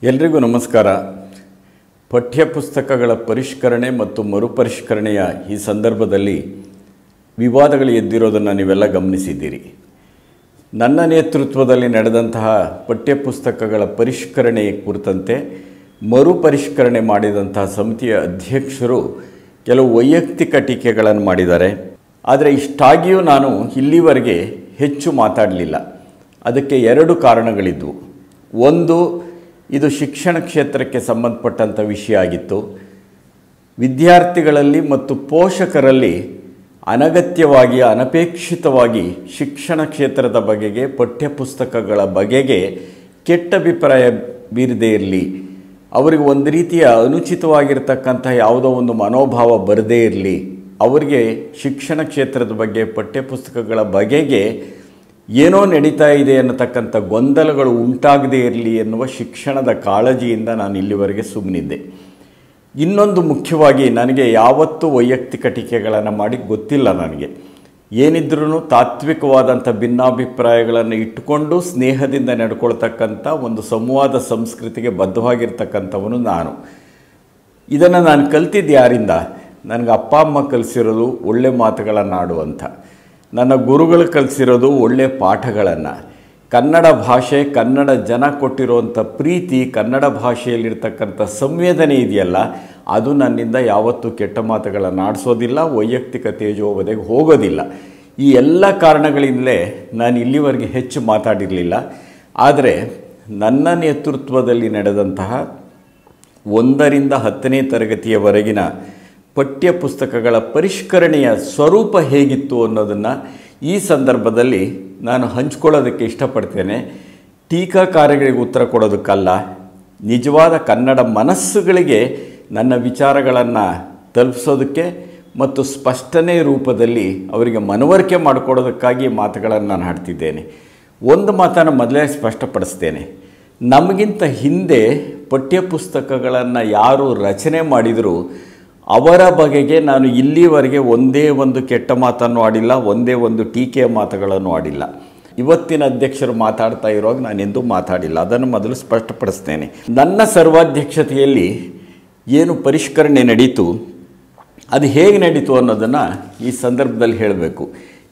ಎಲ್ರಿಗೂ ನಮಸ್ಕಾರ. ಪಠ್ಯಪುಸ್ತಕಗಳ ಪರಿಷ್ಕರಣೆ ಮತ್ತು ಮರುಪರಿಷ್ಕರಣೆಯ ಈ ಸಂದರ್ಭದಲ್ಲಿ ವಿವಾದಗಳು ಎದ್ದಿರೋದನ್ನು ನೀವೆಲ್ಲ ಗಮನಿಸಿದ್ದೀರಿ. ನನ್ನ ನೇತೃತ್ವದಲ್ಲಿ ನಡೆದಂತಹ ಪಠ್ಯಪುಸ್ತಕಗಳ ಪರಿಷ್ಕರಣೆ ಕುರಿತಂತೆ ಮರುಪರಿಷ್ಕರಣೆ ಮಾಡಿದಂತಹ ಸಮಿತಿಯ ಅಧ್ಯಕ್ಷರು ಕೆಲವು ವೈಯಕ್ತಿಕ ಟೀಕೆಗಳನ್ನು ಮಾಡಿದ್ದಾರೆ. ಆದರೆ ಇಷ್ಟಾಗಿಯೂ ನಾನು ಇಲ್ಲಿವರೆಗೆ ಹೆಚ್ಚು ಮಾತಾಡಲಿಲ್ಲ. ಅದಕ್ಕೆ ಎರಡು ಕಾರಣಗಳಿದ್ದವು. ಒಂದು, ಇದು ಶಿಕ್ಷಣ ಕ್ಷೇತ್ರಕ್ಕೆ ಸಂಬಂಧಪಟ್ಟಂಥ ವಿಷಯ ಆಗಿತ್ತು. ವಿದ್ಯಾರ್ಥಿಗಳಲ್ಲಿ ಮತ್ತು ಪೋಷಕರಲ್ಲಿ ಅನಗತ್ಯವಾಗಿ ಅನಪೇಕ್ಷಿತವಾಗಿ ಶಿಕ್ಷಣ ಕ್ಷೇತ್ರದ ಬಗೆಗೆ ಪಠ್ಯಪುಸ್ತಕಗಳ ಬಗೆಗೆ ಕೆಟ್ಟ ಅಭಿಪ್ರಾಯ ಬೀರದೇ ಇರಲಿ, ಅವರಿಗೆ ಒಂದು ರೀತಿಯ ಅನುಚಿತವಾಗಿರ್ತಕ್ಕಂಥ ಯಾವುದೋ ಒಂದು ಮನೋಭಾವ ಬರದೇ ಇರಲಿ, ಅವರಿಗೆ ಶಿಕ್ಷಣ ಕ್ಷೇತ್ರದ ಬಗ್ಗೆ ಪಠ್ಯಪುಸ್ತಕಗಳ ಬಗೆಗೆ ಏನೋ ನಡೀತಾ ಇದೆ ಅನ್ನತಕ್ಕಂಥ ಗೊಂದಲಗಳು ಉಂಟಾಗದೇ ಇರಲಿ ಎನ್ನುವ ಶಿಕ್ಷಣದ ಕಾಳಜಿಯಿಂದ ನಾನು ಇಲ್ಲಿವರೆಗೆ ಸುಮ್ಮನಿದ್ದೆ. ಇನ್ನೊಂದು ಮುಖ್ಯವಾಗಿ, ನನಗೆ ಯಾವತ್ತೂ ವೈಯಕ್ತಿಕ ಟೀಕೆಗಳನ್ನು ಮಾಡಿ ಗೊತ್ತಿಲ್ಲ. ನನಗೆ ಏನಿದ್ರೂ ತಾತ್ವಿಕವಾದಂಥ ಭಿನ್ನಾಭಿಪ್ರಾಯಗಳನ್ನು ಇಟ್ಟುಕೊಂಡು ಸ್ನೇಹದಿಂದ ನಡ್ಕೊಳ್ತಕ್ಕಂಥ ಒಂದು ಸಂವಾದ ಸಂಸ್ಕೃತಿಗೆ ಬದ್ಧವಾಗಿರ್ತಕ್ಕಂಥವನು ನಾನು. ಇದನ್ನು ನಾನು ಕಲ್ತಿದ್ದು ಯಾರಿಂದ? ನನಗೆ ಅಪ್ಪ ಅಮ್ಮ ಕಲಿಸಿರೋದು ಒಳ್ಳೆ ಮಾತುಗಳನ್ನು ಆಡುವಂಥ, ನನ್ನ ಗುರುಗಳು ಕಲಿಸಿರೋದು ಒಳ್ಳೆಯ ಪಾಠಗಳನ್ನು, ಕನ್ನಡ ಭಾಷೆ, ಕನ್ನಡ ಜನ ಕೊಟ್ಟಿರುವಂಥ ಪ್ರೀತಿ, ಕನ್ನಡ ಭಾಷೆಯಲ್ಲಿರ್ತಕ್ಕಂಥ ಸಂವೇದನೆ ಇದೆಯಲ್ಲ, ಅದು ನನ್ನಿಂದ ಯಾವತ್ತೂ ಕೆಟ್ಟ ಮಾತುಗಳನ್ನು ಆಡಿಸೋದಿಲ್ಲ, ವೈಯಕ್ತಿಕ ತೇಜೋವಧೆಗೆ ಹೋಗೋದಿಲ್ಲ. ಈ ಎಲ್ಲ ಕಾರಣಗಳಿಂದಲೇ ನಾನು ಇಲ್ಲಿವರೆಗೆ ಹೆಚ್ಚು ಮಾತಾಡಿರಲಿಲ್ಲ. ಆದರೆ ನನ್ನ ನೇತೃತ್ವದಲ್ಲಿ ನಡೆದಂತಹ 1ರಿಂದ 10ನೇ ತರಗತಿಯವರೆಗಿನ ಪಠ್ಯಪುಸ್ತಕಗಳ ಪರಿಷ್ಕರಣೆಯ ಸ್ವರೂಪ ಹೇಗಿತ್ತು ಅನ್ನೋದನ್ನು ಈ ಸಂದರ್ಭದಲ್ಲಿ ನಾನು ಹಂಚ್ಕೊಳ್ಳೋದಕ್ಕೆ ಇಷ್ಟಪಡ್ತೇನೆ. ಟೀಕಾಕಾರಗಳಿಗೆ ಉತ್ತರ ಕೊಡೋದಕ್ಕಲ್ಲ, ನಿಜವಾದ ಕನ್ನಡ ಮನಸ್ಸುಗಳಿಗೆ ನನ್ನ ವಿಚಾರಗಳನ್ನು ತಲುಪಿಸೋದಕ್ಕೆ ಮತ್ತು ಸ್ಪಷ್ಟನೆ ರೂಪದಲ್ಲಿ ಅವರಿಗೆ ಮನವರಿಕೆ ಮಾಡಿಕೊಡೋದಕ್ಕಾಗಿ ಮಾತುಗಳನ್ನು ನಾನು ಹಾಡ್ತಿದ್ದೇನೆ. ಒಂದು ಮಾತನ್ನು ಮೊದಲೇ ಸ್ಪಷ್ಟಪಡಿಸ್ತೇನೆ. ನಮಗಿಂತ ಹಿಂದೆ ಪಠ್ಯಪುಸ್ತಕಗಳನ್ನು ಯಾರು ರಚನೆ ಮಾಡಿದರೂ ಅವರ ಬಗೆಗೆ ನಾನು ಇಲ್ಲಿವರೆಗೆ ಒಂದೇ ಒಂದು ಕೆಟ್ಟ ಮಾತನ್ನು ಆಡಿಲ್ಲ, ಒಂದೇ ಒಂದು ಟೀಕೆಯ ಮಾತುಗಳನ್ನು ಆಡಿಲ್ಲ. ಇವತ್ತಿನ ಅಧ್ಯಕ್ಷರು ಮಾತಾಡ್ತಾ ಇರುವಾಗ ನಾನೆಂದೂ ಮಾತಾಡಿಲ್ಲ. ಅದನ್ನು ಮೊದಲು ಸ್ಪಷ್ಟಪಡಿಸ್ತೇನೆ. ನನ್ನ ಸರ್ವಾಧ್ಯಕ್ಷತೆಯಲ್ಲಿ ಏನು ಪರಿಷ್ಕರಣೆ ನಡೀತು, ಅದು ಹೇಗೆ ನಡೀತು ಅನ್ನೋದನ್ನು ಈ ಸಂದರ್ಭದಲ್ಲಿ ಹೇಳಬೇಕು.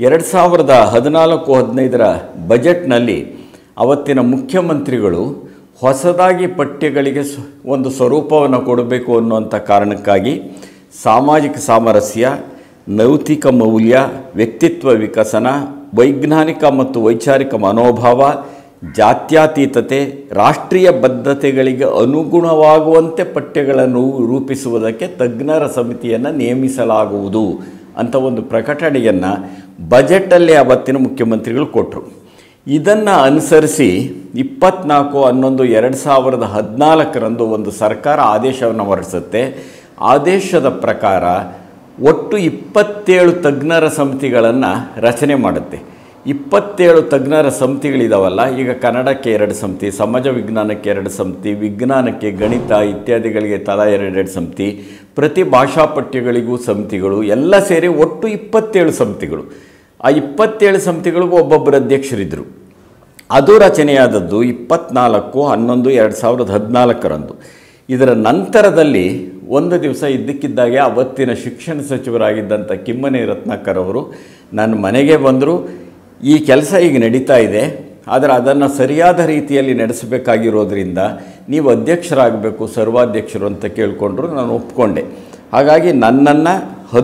2014-15ರ ಬಜೆಟ್ನಲ್ಲಿ ಅವತ್ತಿನ ಮುಖ್ಯಮಂತ್ರಿಗಳು ಹೊಸದಾಗಿ ಪಠ್ಯಗಳಿಗೆ ಒಂದು ಸ್ವರೂಪವನ್ನು ಕೊಡಬೇಕು ಅನ್ನುವಂಥ ಕಾರಣಕ್ಕಾಗಿ ಸಾಮಾಜಿಕ ಸಾಮರಸ್ಯ, ನೈತಿಕ ಮೌಲ್ಯ, ವ್ಯಕ್ತಿತ್ವ ವಿಕಸನ, ವೈಜ್ಞಾನಿಕ ಮತ್ತು ವೈಚಾರಿಕ ಮನೋಭಾವ, ಜಾತ್ಯತೀತತೆ, ರಾಷ್ಟ್ರೀಯ ಬದ್ಧತೆಗಳಿಗೆ ಅನುಗುಣವಾಗುವಂತೆ ಪಠ್ಯಗಳನ್ನು ರೂಪಿಸುವುದಕ್ಕೆ ತಜ್ಞರ ಸಮಿತಿಯನ್ನು ನೇಮಿಸಲಾಗುವುದು ಅಂತ ಒಂದು ಪ್ರಕಟಣೆಯನ್ನು ಬಜೆಟಲ್ಲೇ ಅವತ್ತಿನ ಮುಖ್ಯಮಂತ್ರಿಗಳು ಕೊಟ್ಟರು. ಇದನ್ನು ಅನುಸರಿಸಿ 24/11/2014 ಒಂದು ಸರ್ಕಾರ ಆದೇಶವನ್ನು ಹೊರಡಿಸುತ್ತೆ. ಆದೇಶದ ಪ್ರಕಾರ ಒಟ್ಟು 27 ತಜ್ಞರ ಸಮಿತಿಗಳನ್ನು ರಚನೆ ಮಾಡುತ್ತೆ. 27 ತಜ್ಞರ ಸಮಿತಿಗಳಿದಾವಲ್ಲ, ಈಗ ಕನ್ನಡಕ್ಕೆ 2 ಸಮಿತಿ, ಸಮಾಜ ವಿಜ್ಞಾನಕ್ಕೆ 2 ಸಮಿತಿ, ವಿಜ್ಞಾನಕ್ಕೆ, ಗಣಿತ ಇತ್ಯಾದಿಗಳಿಗೆ ತಲಾ 2 ಸಮಿತಿ, ಪ್ರತಿ ಭಾಷಾ ಪಠ್ಯಗಳಿಗೂ ಸಮಿತಿಗಳು ಎಲ್ಲ ಸೇರಿ ಒಟ್ಟು 27 ಸಮಿತಿಗಳು. ಆ 27 ಸಮಿತಿಗಳಿಗೂ ಒಬ್ಬೊಬ್ಬರು ಅಧ್ಯಕ್ಷರಿದ್ದರು. ಅದು ರಚನೆಯಾದದ್ದು 24/11/2014. ಇದರ ನಂತರದಲ್ಲಿ ಒಂದು ದಿವಸ ಇದ್ದಕ್ಕಿದ್ದಾಗೆ ಅವತ್ತಿನ ಶಿಕ್ಷಣ ಸಚಿವರಾಗಿದ್ದಂಥ ಕಿಮ್ಮನೆ ರತ್ನಾಕರ್ ಅವರು ನನ್ನ ಮನೆಗೆ ಬಂದರು. ಈ ಕೆಲಸ ಈಗ ನಡೀತಾ ಇದೆ, ಆದರೆ ಅದನ್ನು ಸರಿಯಾದ ರೀತಿಯಲ್ಲಿ ನಡೆಸಬೇಕಾಗಿರೋದ್ರಿಂದ ನೀವು ಅಧ್ಯಕ್ಷರಾಗಬೇಕು, ಸರ್ವಾಧ್ಯಕ್ಷರು ಅಂತ ಕೇಳಿಕೊಂಡ್ರು. ನಾನು ಒಪ್ಕೊಂಡೆ. ಹಾಗಾಗಿ ನನ್ನನ್ನು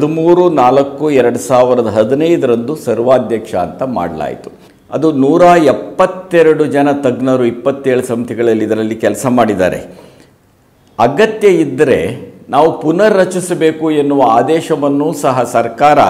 13/4/2015 ಸರ್ವಾಧ್ಯಕ್ಷ ಅಂತ ಮಾಡಲಾಯಿತು. ಅದು 172 ಜನ ತಜ್ಞರು 27 ಸಮಿತಿಗಳಲ್ಲಿ ಇದರಲ್ಲಿ ಕೆಲಸ ಮಾಡಿದ್ದಾರೆ. ಅಗತ್ಯ ಇದ್ದರೆ ನಾವು ಪುನರ್ ರಚಿಸಬೇಕು ಎನ್ನುವ ಆದೇಶವನ್ನು ಸಹ ಸರ್ಕಾರ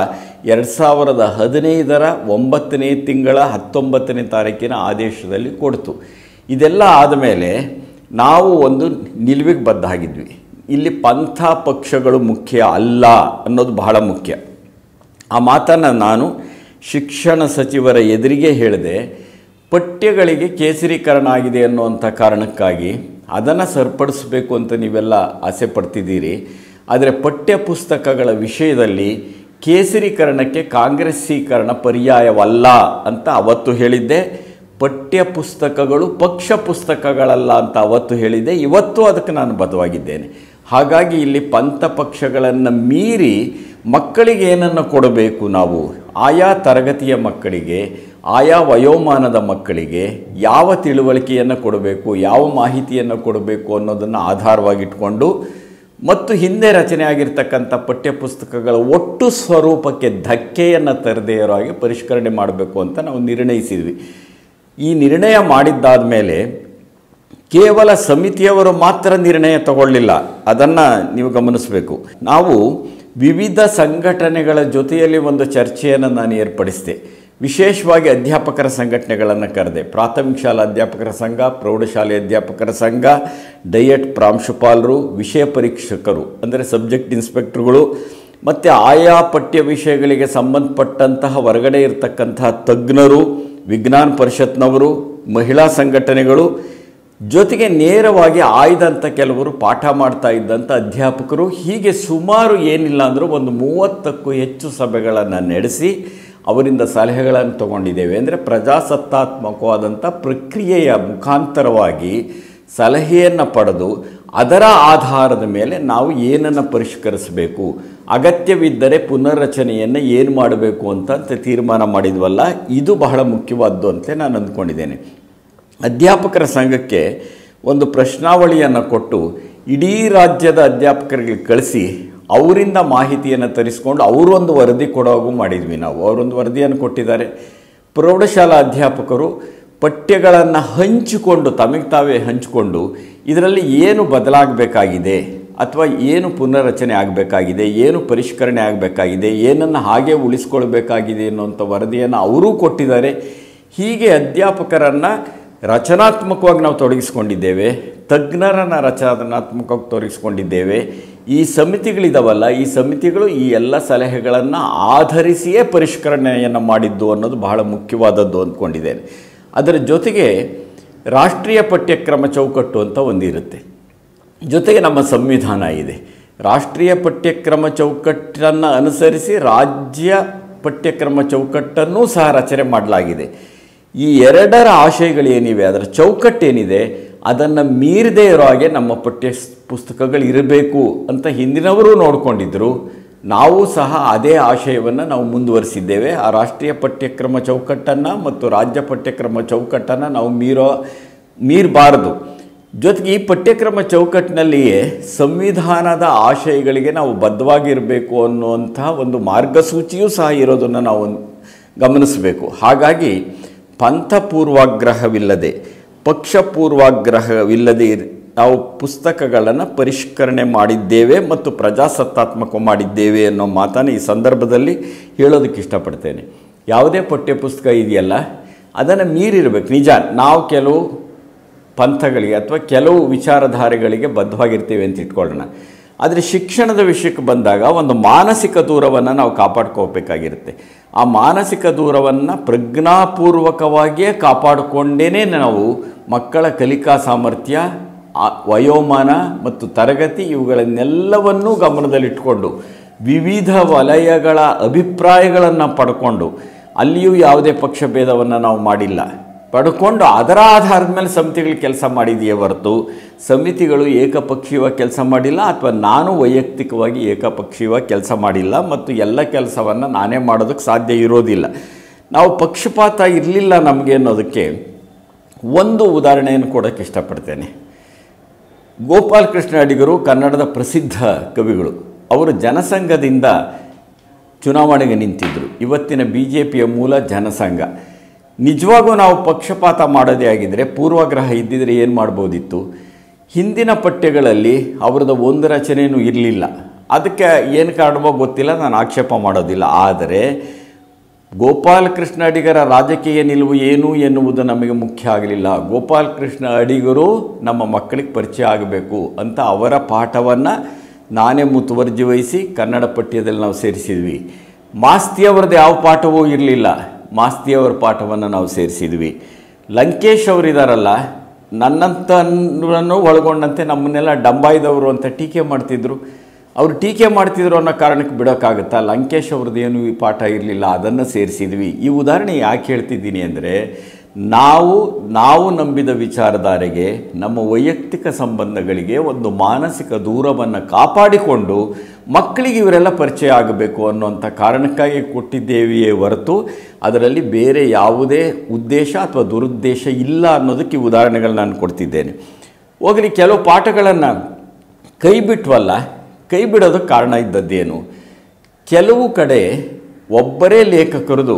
2015ರ 9ನೇ ತಿಂಗಳ 19ನೇ ತಾರೀಕಿನ ಆದೇಶದಲ್ಲಿ ಕೊಡ್ತು. ಇದೆಲ್ಲ ಆದಮೇಲೆ ನಾವು ಒಂದು ನಿಲುವಿಗೆ ಬದ್ಧಾಗಿದ್ವಿ. ಇಲ್ಲಿ ಪಂಥ ಪಕ್ಷಗಳು ಮುಖ್ಯ ಅಲ್ಲ ಅನ್ನೋದು ಬಹಳ ಮುಖ್ಯ. ಆ ಮಾತನ್ನು ನಾನು ಶಿಕ್ಷಣ ಸಚಿವರ ಎದುರಿಗೆ ಹೇಳಿದೆ. ಪಠ್ಯಗಳಿಗೆ ಕೇಸರೀಕರಣ ಆಗಿದೆ ಅನ್ನುವಂಥ ಕಾರಣಕ್ಕಾಗಿ ಅದನ್ನು ಸರಿಪಡಿಸಬೇಕು ಅಂತ ನೀವೆಲ್ಲ ಆಸೆ ಪಡ್ತಿದ್ದೀರಿ. ಆದರೆ ಪಠ್ಯಪುಸ್ತಕಗಳ ವಿಷಯದಲ್ಲಿ ಕೇಸರೀಕರಣಕ್ಕೆ ಕಾಂಗ್ರೆಸ್ಸೀಕರಣ ಪರ್ಯಾಯವಲ್ಲ ಅಂತ ಅವತ್ತು ಹೇಳಿದ್ದೆ. ಪಠ್ಯ ಪುಸ್ತಕಗಳು ಪಕ್ಷ ಪುಸ್ತಕಗಳಲ್ಲ ಅಂತ ಅವತ್ತು ಹೇಳಿದೆ, ಇವತ್ತು ಅದಕ್ಕೆ ನಾನು ಬದ್ಧವಾಗಿದ್ದೇನೆ. ಹಾಗಾಗಿ ಇಲ್ಲಿ ಪಂಥ ಪಕ್ಷಗಳನ್ನು ಮೀರಿ ಮಕ್ಕಳಿಗೆ ಏನನ್ನು ಕೊಡಬೇಕು, ನಾವು ಆಯಾ ತರಗತಿಯ ಮಕ್ಕಳಿಗೆ, ಆಯಾ ವಯೋಮಾನದ ಮಕ್ಕಳಿಗೆ ಯಾವ ತಿಳುವಳಿಕೆಯನ್ನು ಕೊಡಬೇಕು, ಯಾವ ಮಾಹಿತಿಯನ್ನು ಕೊಡಬೇಕು ಅನ್ನೋದನ್ನು ಆಧಾರವಾಗಿಟ್ಕೊಂಡು ಮತ್ತು ಹಿಂದೆ ರಚನೆ ಆಗಿರ್ತಕ್ಕಂಥ ಪಠ್ಯಪುಸ್ತಕಗಳ ಒಟ್ಟು ಸ್ವರೂಪಕ್ಕೆ ಧಕ್ಕೆಯನ್ನು ತರದೇ ಇರೋ ಹಾಗೆ ಪರಿಷ್ಕರಣೆ ಮಾಡಬೇಕು ಅಂತ ನಾವು ನಿರ್ಣಯಿಸಿದ್ವಿ. ಈ ನಿರ್ಣಯ ಮಾಡಿದ್ದಾದ ಮೇಲೆ ಕೇವಲ ಸಮಿತಿಯವರು ಮಾತ್ರ ನಿರ್ಣಯ ತಗೊಳ್ಳಿಲ್ಲ, ಅದನ್ನು ನೀವು ಗಮನಿಸಬೇಕು. ನಾವು ವಿವಿಧ ಸಂಘಟನೆಗಳ ಜೊತೆಯಲ್ಲಿ ಒಂದು ಚರ್ಚೆಯನ್ನು ನಾನು ಏರ್ಪಡಿಸಿದೆ. ವಿಶೇಷವಾಗಿ ಅಧ್ಯಾಪಕರ ಸಂಘಟನೆಗಳನ್ನು ಕರೆದೆ. ಪ್ರಾಥಮಿಕ ಶಾಲಾ ಅಧ್ಯಾಪಕರ ಸಂಘ, ಪ್ರೌಢಶಾಲೆ ಅಧ್ಯಾಪಕರ ಸಂಘ, ಡಯಟ್ ಪ್ರಾಂಶುಪಾಲರು, ವಿಷಯ ಪರೀಕ್ಷಕರು ಅಂದರೆ ಸಬ್ಜೆಕ್ಟ್ ಇನ್ಸ್ಪೆಕ್ಟರ್ಗಳು, ಮತ್ತು ಆಯಾ ಪಠ್ಯ ವಿಷಯಗಳಿಗೆ ಸಂಬಂಧಪಟ್ಟಂತಹ ಹೊರಗಡೆ ಇರತಕ್ಕಂತಹ ತಜ್ಞರು, ವಿಜ್ಞಾನ ಪರಿಷತ್ನವರು, ಮಹಿಳಾ ಸಂಘಟನೆಗಳು, ಜೊತೆಗೆ ನೇರವಾಗಿ ಆಯ್ದಂಥ ಕೆಲವರು ಪಾಠ ಮಾಡ್ತಾ ಇದ್ದಂಥ ಅಧ್ಯಾಪಕರು, ಹೀಗೆ ಸುಮಾರು ಏನಿಲ್ಲ ಅಂದರೂ ಒಂದು 30ಕ್ಕೂ ಹೆಚ್ಚು ಸಭೆಗಳನ್ನು ನಡೆಸಿ ಅವರಿಂದ ಸಲಹೆಗಳನ್ನು ತಗೊಂಡಿದ್ದೇವೆ. ಅಂದರೆ ಪ್ರಜಾಸತ್ತಾತ್ಮಕವಾದಂಥ ಪ್ರಕ್ರಿಯೆಯ ಮುಖಾಂತರವಾಗಿ ಸಲಹೆಯನ್ನು ಪಡೆದು ಅದರ ಆಧಾರದ ಮೇಲೆ ನಾವು ಏನನ್ನು ಪರಿಷ್ಕರಿಸಬೇಕು, ಅಗತ್ಯವಿದ್ದರೆ ಪುನರ್ರಚನೆಯನ್ನು ಏನು ಮಾಡಬೇಕು ಅಂತ ತೀರ್ಮಾನ ಮಾಡಿದ್ವಲ್ಲ, ಇದು ಬಹಳ ಮುಖ್ಯವಾದ್ದು ಅಂತ ನಾನು ಅಂದ್ಕೊಂಡಿದ್ದೇನೆ. ಅಧ್ಯಾಪಕರ ಸಂಘಕ್ಕೆ ಒಂದು ಪ್ರಶ್ನಾವಳಿಯನ್ನು ಕೊಟ್ಟು ಇಡೀ ರಾಜ್ಯದ ಅಧ್ಯಾಪಕರಿಗೆ ಕಳಿಸಿ ಅವರಿಂದ ಮಾಹಿತಿಯನ್ನು ತರಿಸ್ಕೊಂಡು ಅವರು ಒಂದು ವರದಿ ಕೊಡೋಗೂ ಮಾಡಿದ್ವಿ ನಾವು. ಅವರೊಂದು ವರದಿಯನ್ನು ಕೊಟ್ಟಿದ್ದಾರೆ. ಪ್ರೌಢಶಾಲಾ ಅಧ್ಯಾಪಕರು ಪಠ್ಯಗಳನ್ನು ಹಂಚಿಕೊಂಡು ತಮಗೆ ತಾವೇ ಹಂಚಿಕೊಂಡು ಇದರಲ್ಲಿ ಏನು ಬದಲಾಗಬೇಕಾಗಿದೆ ಅಥವಾ ಏನು ಪುನರ್ರಚನೆ ಆಗಬೇಕಾಗಿದೆ, ಏನು ಪರಿಷ್ಕರಣೆ ಆಗಬೇಕಾಗಿದೆ, ಏನನ್ನು ಹಾಗೆ ಉಳಿಸ್ಕೊಳ್ಬೇಕಾಗಿದೆ ಅನ್ನುವಂಥ ವರದಿಯನ್ನು ಅವರೂ ಕೊಟ್ಟಿದ್ದಾರೆ. ಹೀಗೆ ಅಧ್ಯಾಪಕರನ್ನು ರಚನಾತ್ಮಕವಾಗಿ ನಾವು ತೊಡಗಿಸ್ಕೊಂಡಿದ್ದೇವೆ, ತಜ್ಞರನ್ನು ರಚನಾತ್ಮಕವಾಗಿ ತೊಡಗಿಸ್ಕೊಂಡಿದ್ದೇವೆ. ಈ ಸಮಿತಿಗಳಿದಾವಲ್ಲ, ಈ ಸಮಿತಿಗಳು ಈ ಎಲ್ಲ ಸಲಹೆಗಳನ್ನು ಆಧರಿಸಿಯೇ ಪರಿಷ್ಕರಣೆಯನ್ನು ಮಾಡಿದ್ದು ಅನ್ನೋದು ಬಹಳ ಮುಖ್ಯವಾದದ್ದು ಅಂದ್ಕೊಂಡಿದ್ದೇನೆ. ಅದರ ಜೊತೆಗೆ ರಾಷ್ಟ್ರೀಯ ಪಠ್ಯಕ್ರಮ ಚೌಕಟ್ಟು ಅಂತ ಒಂದಿರುತ್ತೆ, ಜೊತೆಗೆ ನಮ್ಮ ಸಂವಿಧಾನ ಇದೆ. ರಾಷ್ಟ್ರೀಯ ಪಠ್ಯಕ್ರಮ ಚೌಕಟ್ಟನ್ನು ಅನುಸರಿಸಿ ರಾಜ್ಯ ಪಠ್ಯಕ್ರಮ ಚೌಕಟ್ಟನ್ನು ಸಹ ರಚನೆ ಮಾಡಲಾಗಿದೆ. ಈ ಎರಡರ ಆಶಯಗಳೇನಿವೆ, ಅದರ ಚೌಕಟ್ಟೇನಿದೆ, ಅದನ್ನು ಮೀರದೇ ಇರೋ ಹಾಗೆ ನಮ್ಮ ಪಠ್ಯ ಪುಸ್ತಕಗಳು ಇರಬೇಕು ಅಂತ ಹಿಂದಿನವರು ನೋಡಿಕೊಂಡಿದ್ದರು. ನಾವು ಸಹ ಅದೇ ಆಶಯವನ್ನು ನಾವು ಮುಂದುವರಿಸಿದ್ದೇವೆ. ಆ ರಾಷ್ಟ್ರೀಯ ಪಠ್ಯಕ್ರಮ ಚೌಕಟ್ಟನ್ನು ಮತ್ತು ರಾಜ್ಯ ಪಠ್ಯಕ್ರಮ ಚೌಕಟ್ಟನ್ನು ನಾವು ಮೀರಬಾರದು. ಜೊತೆಗೆ ಈ ಪಠ್ಯಕ್ರಮ ಚೌಕಟ್ಟಿನಲ್ಲಿಯೇ ಸಂವಿಧಾನದ ಆಶಯಗಳಿಗೆ ನಾವು ಬದ್ಧವಾಗಿರಬೇಕು ಅನ್ನುವಂತಹ ಒಂದು ಮಾರ್ಗಸೂಚಿಯೂ ಸಹ ಇರೋದನ್ನು ನಾವು ಗಮನಿಸಬೇಕು. ಹಾಗಾಗಿ ಪಂಥಪೂರ್ವಾಗ್ರಹವಿಲ್ಲದೆ, ಪಕ್ಷಪೂರ್ವಾಗ್ರಹವಿಲ್ಲದೆ ನಾವು ಪುಸ್ತಕಗಳನ್ನು ಪರಿಷ್ಕರಣೆ ಮಾಡಿದ್ದೇವೆ ಮತ್ತು ಪ್ರಜಾಸತ್ತಾತ್ಮಕ ಮಾಡಿದ್ದೇವೆ ಅನ್ನೋ ಮಾತನ್ನು ಈ ಸಂದರ್ಭದಲ್ಲಿ ಹೇಳೋದಕ್ಕೆ ಇಷ್ಟಪಡ್ತೇನೆ. ಯಾವುದೇ ಪಠ್ಯಪುಸ್ತಕ ಇದೆಯಲ್ಲ, ಅದನ್ನು ಮೀರಿರಬೇಕು. ನಿಜ, ನಾವು ಕೆಲವು ಪಂಥಗಳಿಗೆ ಅಥವಾ ಕೆಲವು ವಿಚಾರಧಾರೆಗಳಿಗೆ ಬದ್ಧವಾಗಿರ್ತೀವಿ ಅಂತ ಇಟ್ಕೊಳ್ಳೋಣ. ಆದರೆ ಶಿಕ್ಷಣದ ವಿಷಯಕ್ಕೆ ಬಂದಾಗ ಒಂದು ಮಾನಸಿಕ ದೂರವನ್ನು ನಾವು ಕಾಪಾಡ್ಕೋಬೇಕಾಗಿರುತ್ತೆ. ಆ ಮಾನಸಿಕ ದೂರವನ್ನು ಪ್ರಜ್ಞಾಪೂರ್ವಕವಾಗಿಯೇ ಕಾಪಾಡಿಕೊಂಡೇ ನಾವು ಮಕ್ಕಳ ಕಲಿಕಾ ಸಾಮರ್ಥ್ಯ, ವಯೋಮಾನ ಮತ್ತು ತರಗತಿ ಇವುಗಳನ್ನೆಲ್ಲವನ್ನೂ ಗಮನದಲ್ಲಿಟ್ಟುಕೊಂಡು ವಿವಿಧ ವಲಯಗಳ ಅಭಿಪ್ರಾಯಗಳನ್ನು ಪಡ್ಕೊಂಡು, ಅಲ್ಲಿಯೂ ಯಾವುದೇ ಪಕ್ಷಭೇದವನ್ನು ನಾವು ಮಾಡಿಲ್ಲ, ಪಡ್ಕೊಂಡು ಅದರ ಆಧಾರದ ಮೇಲೆ ಸಮಿತಿಗಳು ಕೆಲಸ ಮಾಡಿದೆಯೇ ಹೊರತು ಸಮಿತಿಗಳು ಏಕಪಕ್ಷೀಯವಾಗಿ ಕೆಲಸ ಮಾಡಿಲ್ಲ ಅಥವಾ ನಾನು ವೈಯಕ್ತಿಕವಾಗಿ ಏಕಪಕ್ಷೀಯವಾಗಿ ಕೆಲಸ ಮಾಡಿಲ್ಲ ಮತ್ತು ಎಲ್ಲ ಕೆಲಸವನ್ನು ನಾನೇ ಮಾಡೋದಕ್ಕೆ ಸಾಧ್ಯ ಇರೋದಿಲ್ಲ. ನಾವು ಪಕ್ಷಪಾತ ಇರಲಿಲ್ಲ ನಮಗೆ ಅನ್ನೋದಕ್ಕೆ ಒಂದು ಉದಾಹರಣೆಯನ್ನು ಕೊಡೋಕ್ಕೆ ಇಷ್ಟಪಡ್ತೇನೆ. ಗೋಪಾಲಕೃಷ್ಣ ಅಡಿಗರು ಕನ್ನಡದ ಪ್ರಸಿದ್ಧ ಕವಿಗಳು. ಅವರು ಜನಸಂಘದಿಂದ ಚುನಾವಣೆಗೆ ನಿಂತಿದ್ದರು. ಇವತ್ತಿನ BJPಯ ಮೂಲ ಜನಸಂಘ. ನಿಜವಾಗೂ ನಾವು ಪಕ್ಷಪಾತ ಮಾಡೋದೇ ಆಗಿದ್ದರೆ, ಪೂರ್ವಾಗ್ರಹ ಇದ್ದಿದ್ರೆ ಏನು ಮಾಡ್ಬೋದಿತ್ತು? ಹಿಂದಿನ ಪಠ್ಯಗಳಲ್ಲಿ ಅವರದ್ದು ಒಂದು ರಚನೆಯೂ ಇರಲಿಲ್ಲ. ಅದಕ್ಕೆ ಏನು ಕಾರಣವೋ ಗೊತ್ತಿಲ್ಲ, ನಾನು ಆಕ್ಷೇಪ ಮಾಡೋದಿಲ್ಲ. ಆದರೆ ಗೋಪಾಲಕೃಷ್ಣ ಅಡಿಗರ ರಾಜಕೀಯ ನಿಲುವು ಏನು ಎನ್ನುವುದು ನಮಗೆ ಮುಖ್ಯ ಆಗಲಿಲ್ಲ. ಗೋಪಾಲಕೃಷ್ಣ ಅಡಿಗರು ನಮ್ಮ ಮಕ್ಕಳಿಗೆ ಪರಿಚಯ ಆಗಬೇಕು ಅಂತ ಅವರ ಪಾಠವನ್ನು ನಾನೇ ಮುತುವರ್ಜಿ ವಹಿಸಿ ಕನ್ನಡ ಪಠ್ಯದಲ್ಲಿ ನಾವು ಸೇರಿಸಿದ್ವಿ. ಮಾಸ್ತಿಯವರದ್ದು ಯಾವ ಪಾಠವೂ ಇರಲಿಲ್ಲ, ಮಾಸ್ತಿಯವರ ಪಾಠವನ್ನು ನಾವು ಸೇರಿಸಿದ್ವಿ. ಲಂಕೇಶ್ ಅವರಿದ್ದಾರಲ್ಲ, ನನ್ನಂತನೂ ಒಳಗೊಂಡಂತೆ ನಮ್ಮನ್ನೆಲ್ಲ ಡಂಬಾಯ್ದವರು ಅಂತ ಟೀಕೆ ಮಾಡ್ತಿದ್ರು. ಅವರು ಟೀಕೆ ಮಾಡ್ತಿದ್ರು ಅನ್ನೋ ಕಾರಣಕ್ಕೆ ಬಿಡೋಕ್ಕಾಗುತ್ತಾ? ಲಂಕೇಶ್ ಅವ್ರದ್ದು ಏನು ಈ ಪಾಠ ಇರಲಿಲ್ಲ, ಅದನ್ನು ಸೇರಿಸಿದ್ವಿ. ಈ ಉದಾಹರಣೆ ಯಾಕೆ ಹೇಳ್ತಿದ್ದೀನಿ ಅಂದರೆ, ನಾವು ನಂಬಿದ ವಿಚಾರಧಾರೆಗೆ, ನಮ್ಮ ವೈಯಕ್ತಿಕ ಸಂಬಂಧಗಳಿಗೆ ಒಂದು ಮಾನಸಿಕ ದೂರವನ್ನು ಕಾಪಾಡಿಕೊಂಡು ಮಕ್ಕಳಿಗೆ ಇವರೆಲ್ಲ ಪರಿಚಯ ಆಗಬೇಕು ಅನ್ನುವಂಥ ಕಾರಣಕ್ಕಾಗಿ ಕೊಟ್ಟಿದ್ದೇವೆಯೇ ಹೊರತು ಅದರಲ್ಲಿ ಬೇರೆ ಯಾವುದೇ ಉದ್ದೇಶ ಅಥವಾ ದುರುದ್ದೇಶ ಇಲ್ಲ ಅನ್ನೋದಕ್ಕೆ ಉದಾಹರಣೆಗಳು ನಾನು ಕೊಡ್ತಿದ್ದೇನೆ. ಹೋಗಲಿ, ಕೆಲವು ಪಾಠಗಳನ್ನು ಕೈ ಬಿಟ್ವಲ್ಲ, ಕೈ ಬಿಡೋದಕ್ಕೆ ಕಾರಣ ಇದ್ದದ್ದೇನು? ಕೆಲವು ಕಡೆ ಒಬ್ಬರೇ ಲೇಖಕರದು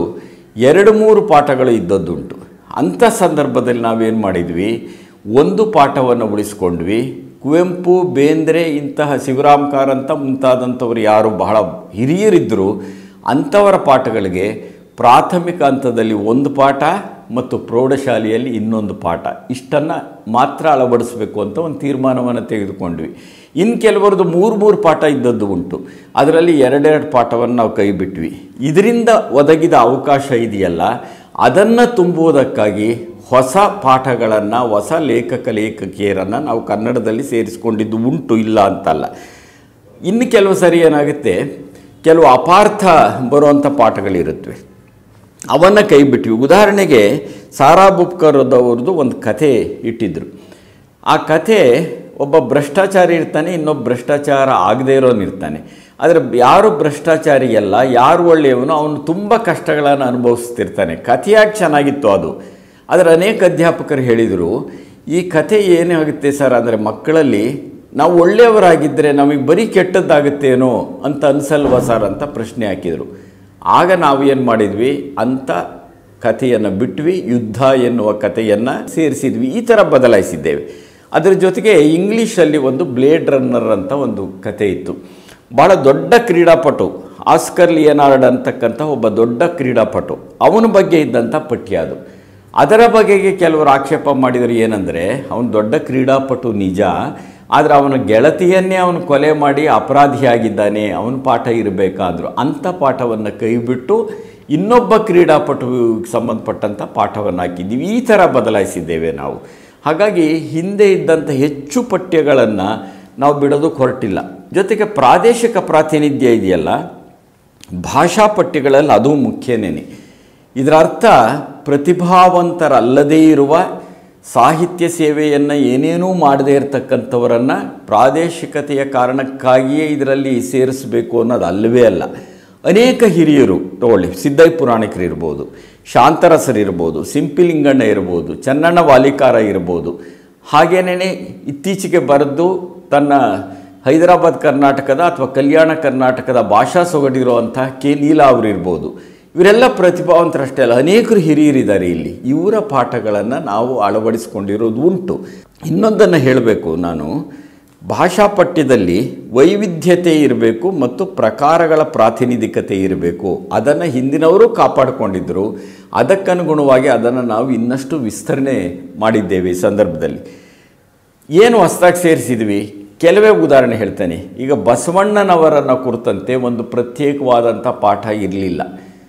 2-3 ಪಾಠಗಳು ಇದ್ದದ್ದುಂಟು. ಅಂಥ ಸಂದರ್ಭದಲ್ಲಿ ನಾವೇನು ಮಾಡಿದ್ವಿ, ಒಂದು ಪಾಠವನ್ನು ಉಳಿಸ್ಕೊಂಡ್ವಿ. ಕುವೆಂಪು, ಬೇಂದ್ರೆ, ಇಂತಹ ಶಿವರಾಮ್ ಕಾರಂತ ಮುಂತಾದಂಥವರು ಯಾರು ಬಹಳ ಹಿರಿಯರಿದ್ದರು ಅಂಥವರ ಪಾಠಗಳಿಗೆ ಪ್ರಾಥಮಿಕ ಹಂತದಲ್ಲಿ ಒಂದು ಪಾಠ ಮತ್ತು ಪ್ರೌಢಶಾಲೆಯಲ್ಲಿ ಇನ್ನೊಂದು ಪಾಠ, ಇಷ್ಟನ್ನು ಮಾತ್ರ ಅಳವಡಿಸಬೇಕು ಅಂತ ಒಂದು ತೀರ್ಮಾನವನ್ನು ತೆಗೆದುಕೊಂಡ್ವಿ. ಇನ್ನು ಕೆಲವರದು 3 ಪಾಠ ಇದ್ದದ್ದು ಉಂಟು, ಅದರಲ್ಲಿ 2 ಪಾಠವನ್ನು ನಾವು ಕೈ ಬಿಟ್ವಿ. ಇದರಿಂದ ಒದಗಿದ ಅವಕಾಶ ಇದೆಯಲ್ಲ, ಅದನ್ನು ತುಂಬುವುದಕ್ಕಾಗಿ ಹೊಸ ಪಾಠಗಳನ್ನು, ಹೊಸ ಲೇಖಕಿಯರನ್ನು ನಾವು ಕನ್ನಡದಲ್ಲಿ ಸೇರಿಸಿಕೊಂಡಿದ್ದು ಉಂಟು, ಇಲ್ಲ ಅಂತಲ್ಲ. ಇನ್ನು ಕೆಲವು ಸರಿ ಏನಾಗುತ್ತೆ, ಕೆಲವು ಅಪಾರ್ಥ ಬರುವಂಥ ಪಾಠಗಳಿರುತ್ತವೆ, ಅವನ್ನು ಕೈ ಬಿಟ್ವಿ. ಉದಾಹರಣೆಗೆ ಸಾರಾ ಬುಕ್ಕರ್ದವ್ರದ್ದು ಒಂದು ಕಥೆ ಇಟ್ಟಿದ್ದರು. ಆ ಕಥೆ ಒಬ್ಬ ಭ್ರಷ್ಟಾಚಾರಿ ಇರ್ತಾನೆ, ಇನ್ನೊಬ್ಬ ಭ್ರಷ್ಟಾಚಾರ ಆಗದೇ ಇರೋನಿರ್ತಾನೆ. ಆದರೆ ಯಾರು ಭ್ರಷ್ಟಾಚಾರಿ ಅಲ್ಲ, ಯಾರು ಒಳ್ಳೆಯವನು, ಅವನು ತುಂಬ ಕಷ್ಟಗಳನ್ನು ಅನುಭವಿಸ್ತಿರ್ತಾನೆ. ಕಥೆಯಾಗಿ ಚೆನ್ನಾಗಿತ್ತು ಅದು. ಆದರೆ ಅನೇಕ ಅಧ್ಯಾಪಕರು ಹೇಳಿದರು, ಈ ಕಥೆ ಏನಾಗುತ್ತೆ ಸರ್ ಅಂದರೆ, ಮಕ್ಕಳಲ್ಲಿ ನಾವು ಒಳ್ಳೆಯವರಾಗಿದ್ದರೆ ನಮಗೆ ಬರೀ ಕೆಟ್ಟದ್ದಾಗುತ್ತೇನೋ ಅಂತ ಅನಿಸಲ್ವಾ ಸರ್ ಅಂತ ಪ್ರಶ್ನೆ ಹಾಕಿದರು. ಆಗ ನಾವು ಏನು ಮಾಡಿದ್ವಿ, ಅಂಥ ಕಥೆಯನ್ನು ಬಿಟ್ವಿ, ಯುದ್ಧ ಎನ್ನುವ ಕಥೆಯನ್ನು ಸೇರಿಸಿದ್ವಿ. ಈ ಥರ ಬದಲಾಯಿಸಿದ್ದೇವೆ. ಅದರ ಜೊತೆಗೆ ಇಂಗ್ಲೀಷಲ್ಲಿ ಒಂದು ಬ್ಲೇಡ್ ರನ್ನರ್ ಅಂತ ಒಂದು ಕಥೆ ಇತ್ತು. ಭಾಳ ದೊಡ್ಡ ಕ್ರೀಡಾಪಟು, ಆಸ್ಕರ್ ಲಿಯನಾರ್ಡ್ ಅಂತಕ್ಕಂಥ ಒಬ್ಬ ದೊಡ್ಡ ಕ್ರೀಡಾಪಟು, ಅವನ ಬಗ್ಗೆ ಇದ್ದಂಥ ಪಠ್ಯ ಅದು. ಅದರ ಬಗೆಗೆ ಕೆಲವರು ಆಕ್ಷೇಪ ಮಾಡಿದರು, ಏನಂದರೆ ಅವನು ದೊಡ್ಡ ಕ್ರೀಡಾಪಟು ನಿಜ, ಆದರೆ ಅವನ ಗೆಳತಿಯನ್ನೇ ಅವನು ಕೊಲೆ ಮಾಡಿ ಅಪರಾಧಿಯಾಗಿದ್ದಾನೆ, ಅವನ ಪಾಠ ಇರಬೇಕಾದ್ರು. ಅಂಥ ಪಾಠವನ್ನು ಕೈಬಿಟ್ಟು ಇನ್ನೊಬ್ಬ ಕ್ರೀಡಾಪಟುವಿಗೆ ಸಂಬಂಧಪಟ್ಟಂಥ ಪಾಠವನ್ನು ಹಾಕಿದ್ದೀವಿ. ಈ ಥರ ಬದಲಾಯಿಸಿದ್ದೇವೆ ನಾವು. ಹಾಗಾಗಿ ಹಿಂದೆ ಇದ್ದಂಥ ಹೆಚ್ಚು ಪಠ್ಯಗಳನ್ನು ನಾವು ಬಿಡೋದಕ್ಕೆ ಹೊರಟಿಲ್ಲ. ಜೊತೆಗೆ ಪ್ರಾದೇಶಿಕ ಪ್ರಾತಿನಿಧ್ಯ ಇದೆಯಲ್ಲ, ಭಾಷಾ ಪಠ್ಯಗಳಲ್ಲಿ ಅದು ಮುಖ್ಯನೇ. ಇದರ ಅರ್ಥ ಪ್ರತಿಭಾವಂತರಲ್ಲದೇ ಇರುವ, ಸಾಹಿತ್ಯ ಸೇವೆಯನ್ನು ಏನೇನೂ ಮಾಡದೇ ಇರತಕ್ಕಂಥವರನ್ನು ಪ್ರಾದೇಶಿಕತೆಯ ಕಾರಣಕ್ಕಾಗಿಯೇ ಇದರಲ್ಲಿ ಸೇರಿಸಬೇಕು ಅನ್ನೋದು ಅಲ್ಲವೇ ಅಲ್ಲ. ಅನೇಕ ಹಿರಿಯರು ತಗೊಳ್ಳಿ, ಸಿದ್ದಯ್ಯ ಪುರಾಣಿಕರು ಇರ್ಬೋದು, ಶಾಂತರಸರಿರ್ಬೋದು, ಸಿಂಪಿಲಿಂಗಣ್ಣ ಇರ್ಬೋದು, ಚನ್ನಣ್ಣ ವಾಲಿಕಾರ ಇರ್ಬೋದು, ಹಾಗೇನೇ ಇತ್ತೀಚೆಗೆ ಬರೆದು ತನ್ನ ಹೈದರಾಬಾದ್ ಕರ್ನಾಟಕದ ಅಥವಾ ಕಲ್ಯಾಣ ಕರ್ನಾಟಕದ ಭಾಷಾ ಸೊಗಡಿರುವಂಥ ಕೆ ಲೀಲಾ ಅವರು ಇರ್ಬೋದು. ಇವರೆಲ್ಲ ಪ್ರತಿಭಾವಂತರಷ್ಟೇ ಅಲ್ಲ, ಅನೇಕರು ಹಿರಿಯರಿದ್ದಾರೆ ಇಲ್ಲಿ. ಇವರ ಪಾಠಗಳನ್ನು ನಾವು ಅಳವಡಿಸಿಕೊಂಡಿರೋದು ಉಂಟು. ಇನ್ನೊಂದನ್ನು ಹೇಳಬೇಕು ನಾನು, ಭಾಷಾ ಪಠ್ಯದಲ್ಲಿ ವೈವಿಧ್ಯತೆ ಇರಬೇಕು ಮತ್ತು ಪ್ರಕಾರಗಳ ಪ್ರಾತಿನಿಧಿಕತೆ ಇರಬೇಕು. ಅದನ್ನು ಹಿಂದಿನವರು ಕಾಪಾಡಿಕೊಂಡಿದ್ದರು. ಅದಕ್ಕನುಗುಣವಾಗಿ ಅದನ್ನು ನಾವು ಇನ್ನಷ್ಟು ವಿಸ್ತರಣೆ ಮಾಡಿದ್ದೇವೆ. ಈ ಸಂದರ್ಭದಲ್ಲಿ ಏನು ಹೊಸದಾಗಿ ಸೇರಿಸಿದ್ವಿ, ಕೆಲವೇ ಉದಾಹರಣೆ ಹೇಳ್ತೇನೆ. ಈಗ ಬಸವಣ್ಣನವರನ್ನು ಕುರಿತಂತೆ ಒಂದು ಪ್ರತ್ಯೇಕವಾದಂಥ ಪಾಠ ಇರಲಿಲ್ಲ.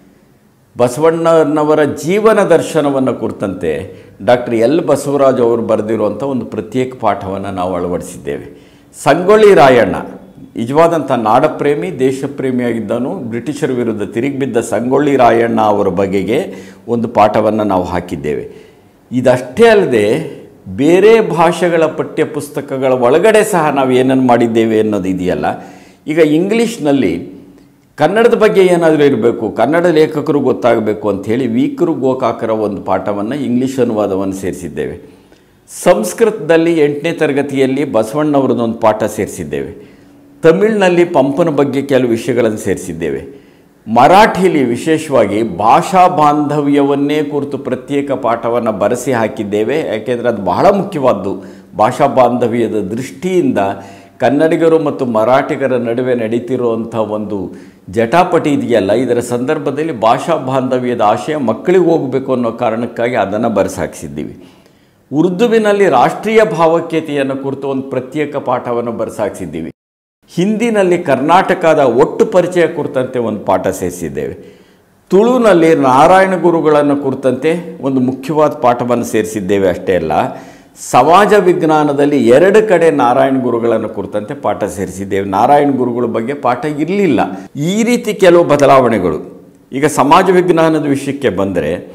ಬಸವಣ್ಣನವರ ಜೀವನ ದರ್ಶನವನ್ನು ಕುರಿತಂತೆ ಡಾಕ್ಟರ್ ಎಲ್ ಬಸವರಾಜ್ ಅವರು ಬರೆದಿರುವಂಥ ಒಂದು ಪ್ರತ್ಯೇಕ ಪಾಠವನ್ನು ನಾವು ಅಳವಡಿಸಿದ್ದೇವೆ. ಸಂಗೊಳ್ಳಿ ರಾಯಣ್ಣ ನಿಜವಾದಂಥ ನಾಡಪ್ರೇಮಿ, ದೇಶಪ್ರೇಮಿಯಾಗಿದ್ದನು. ಬ್ರಿಟಿಷರ ವಿರುದ್ಧ ತಿರುಗಿಬಿದ್ದ ಸಂಗೊಳ್ಳಿ ರಾಯಣ್ಣ ಅವರ ಬಗೆಗೆ ಒಂದು ಪಾಠವನ್ನು ನಾವು ಹಾಕಿದ್ದೇವೆ. ಇದಷ್ಟೇ ಅಲ್ಲದೆ ಬೇರೆ ಭಾಷೆಗಳ ಪಠ್ಯಪುಸ್ತಕಗಳ ಒಳಗಡೆ ಸಹ ನಾವು ಏನನ್ನು ಮಾಡಿದ್ದೇವೆ ಅನ್ನೋದು ಇದೆಯಲ್ಲ. ಈಗ ಇಂಗ್ಲೀಷ್ನಲ್ಲಿ ಕನ್ನಡದ ಬಗ್ಗೆ ಏನಾದರೂ ಇರಬೇಕು, ಕನ್ನಡ ಲೇಖಕರು ಗೊತ್ತಾಗಬೇಕು ಅಂಥೇಳಿ ವೀಕರು ಗೋಕಾಕರ ಒಂದು ಪಾಠವನ್ನು ಇಂಗ್ಲೀಷ್ ಅನುವಾದವನ್ನು ಸೇರಿಸಿದ್ದೇವೆ. ಸಂಸ್ಕೃತದಲ್ಲಿ 8ನೇ ತರಗತಿಯಲ್ಲಿ ಬಸವಣ್ಣವ್ರದ್ದೊಂದು ಪಾಠ ಸೇರಿಸಿದ್ದೇವೆ. ತಮಿಳಿನಲ್ಲಿ ಪಂಪನ ಬಗ್ಗೆ ಕೆಲವು ವಿಷಯಗಳನ್ನು ಸೇರಿಸಿದ್ದೇವೆ. ಮರಾಠಿಲಿ ವಿಶೇಷವಾಗಿ ಭಾಷಾ ಬಾಂಧವ್ಯವನ್ನೇ ಕುರಿತು ಪ್ರತ್ಯೇಕ ಪಾಠವನ್ನು ಬರೆಸಿ ಹಾಕಿದ್ದೇವೆ. ಯಾಕೆಂದರೆ ಅದು ಬಹಳ ಮುಖ್ಯವಾದ್ದು. ಭಾಷಾ ಬಾಂಧವ್ಯದ ದೃಷ್ಟಿಯಿಂದ ಕನ್ನಡಿಗರು ಮತ್ತು ಮರಾಠಿಗರ ನಡುವೆ ನಡೀತಿರುವಂಥ ಒಂದು ಜಟಾಪಟಿ ಇದೆಯಲ್ಲ, ಇದರ ಸಂದರ್ಭದಲ್ಲಿ ಭಾಷಾ ಬಾಂಧವ್ಯದ ಆಶಯ ಮಕ್ಕಳಿಗೆ ಹೋಗಬೇಕು ಅನ್ನೋ ಕಾರಣಕ್ಕಾಗಿ ಅದನ್ನು ಬರೆಸಾಕಿಸಿದ್ದೀವಿ. ಉರ್ದುವಿನಲ್ಲಿ ರಾಷ್ಟ್ರೀಯ ಭಾವೈಕ್ಯತೆಯನ್ನು ಕುರಿತು ಒಂದು ಪ್ರತ್ಯೇಕ ಪಾಠವನ್ನು ಬರೆಸಾಕಿಸಿದ್ದೀವಿ. ಹಿಂದಿನಲ್ಲಿ ಕರ್ನಾಟಕದ ಒಟ್ಟು ಪರಿಚಯ ಕುರಿತಂತೆ ಒಂದು ಪಾಠ ಸೇರಿಸಿದ್ದೇವೆ. ತುಳುನಲ್ಲಿ ನಾರಾಯಣ ಗುರುಗಳನ್ನು ಕುರಿತಂತೆ ಒಂದು ಮುಖ್ಯವಾದ ಪಾಠವನ್ನು ಸೇರಿಸಿದ್ದೇವೆ. ಅಷ್ಟೇ ಅಲ್ಲ, ಸಮಾಜ ವಿಜ್ಞಾನದಲ್ಲಿ 2 ಕಡೆ ನಾರಾಯಣ ಗುರುಗಳನ್ನು ಕುರಿತಂತೆ ಪಾಠ ಸೇರಿಸಿದ್ದೇವೆ. ನಾರಾಯಣ ಗುರುಗಳ ಬಗ್ಗೆ ಪಾಠ ಇರಲಿಲ್ಲ. ಈ ರೀತಿ ಕೆಲವು ಬದಲಾವಣೆಗಳು. ಈಗ ಸಮಾಜ ವಿಜ್ಞಾನದ ವಿಷಯಕ್ಕೆ ಬಂದರೆ,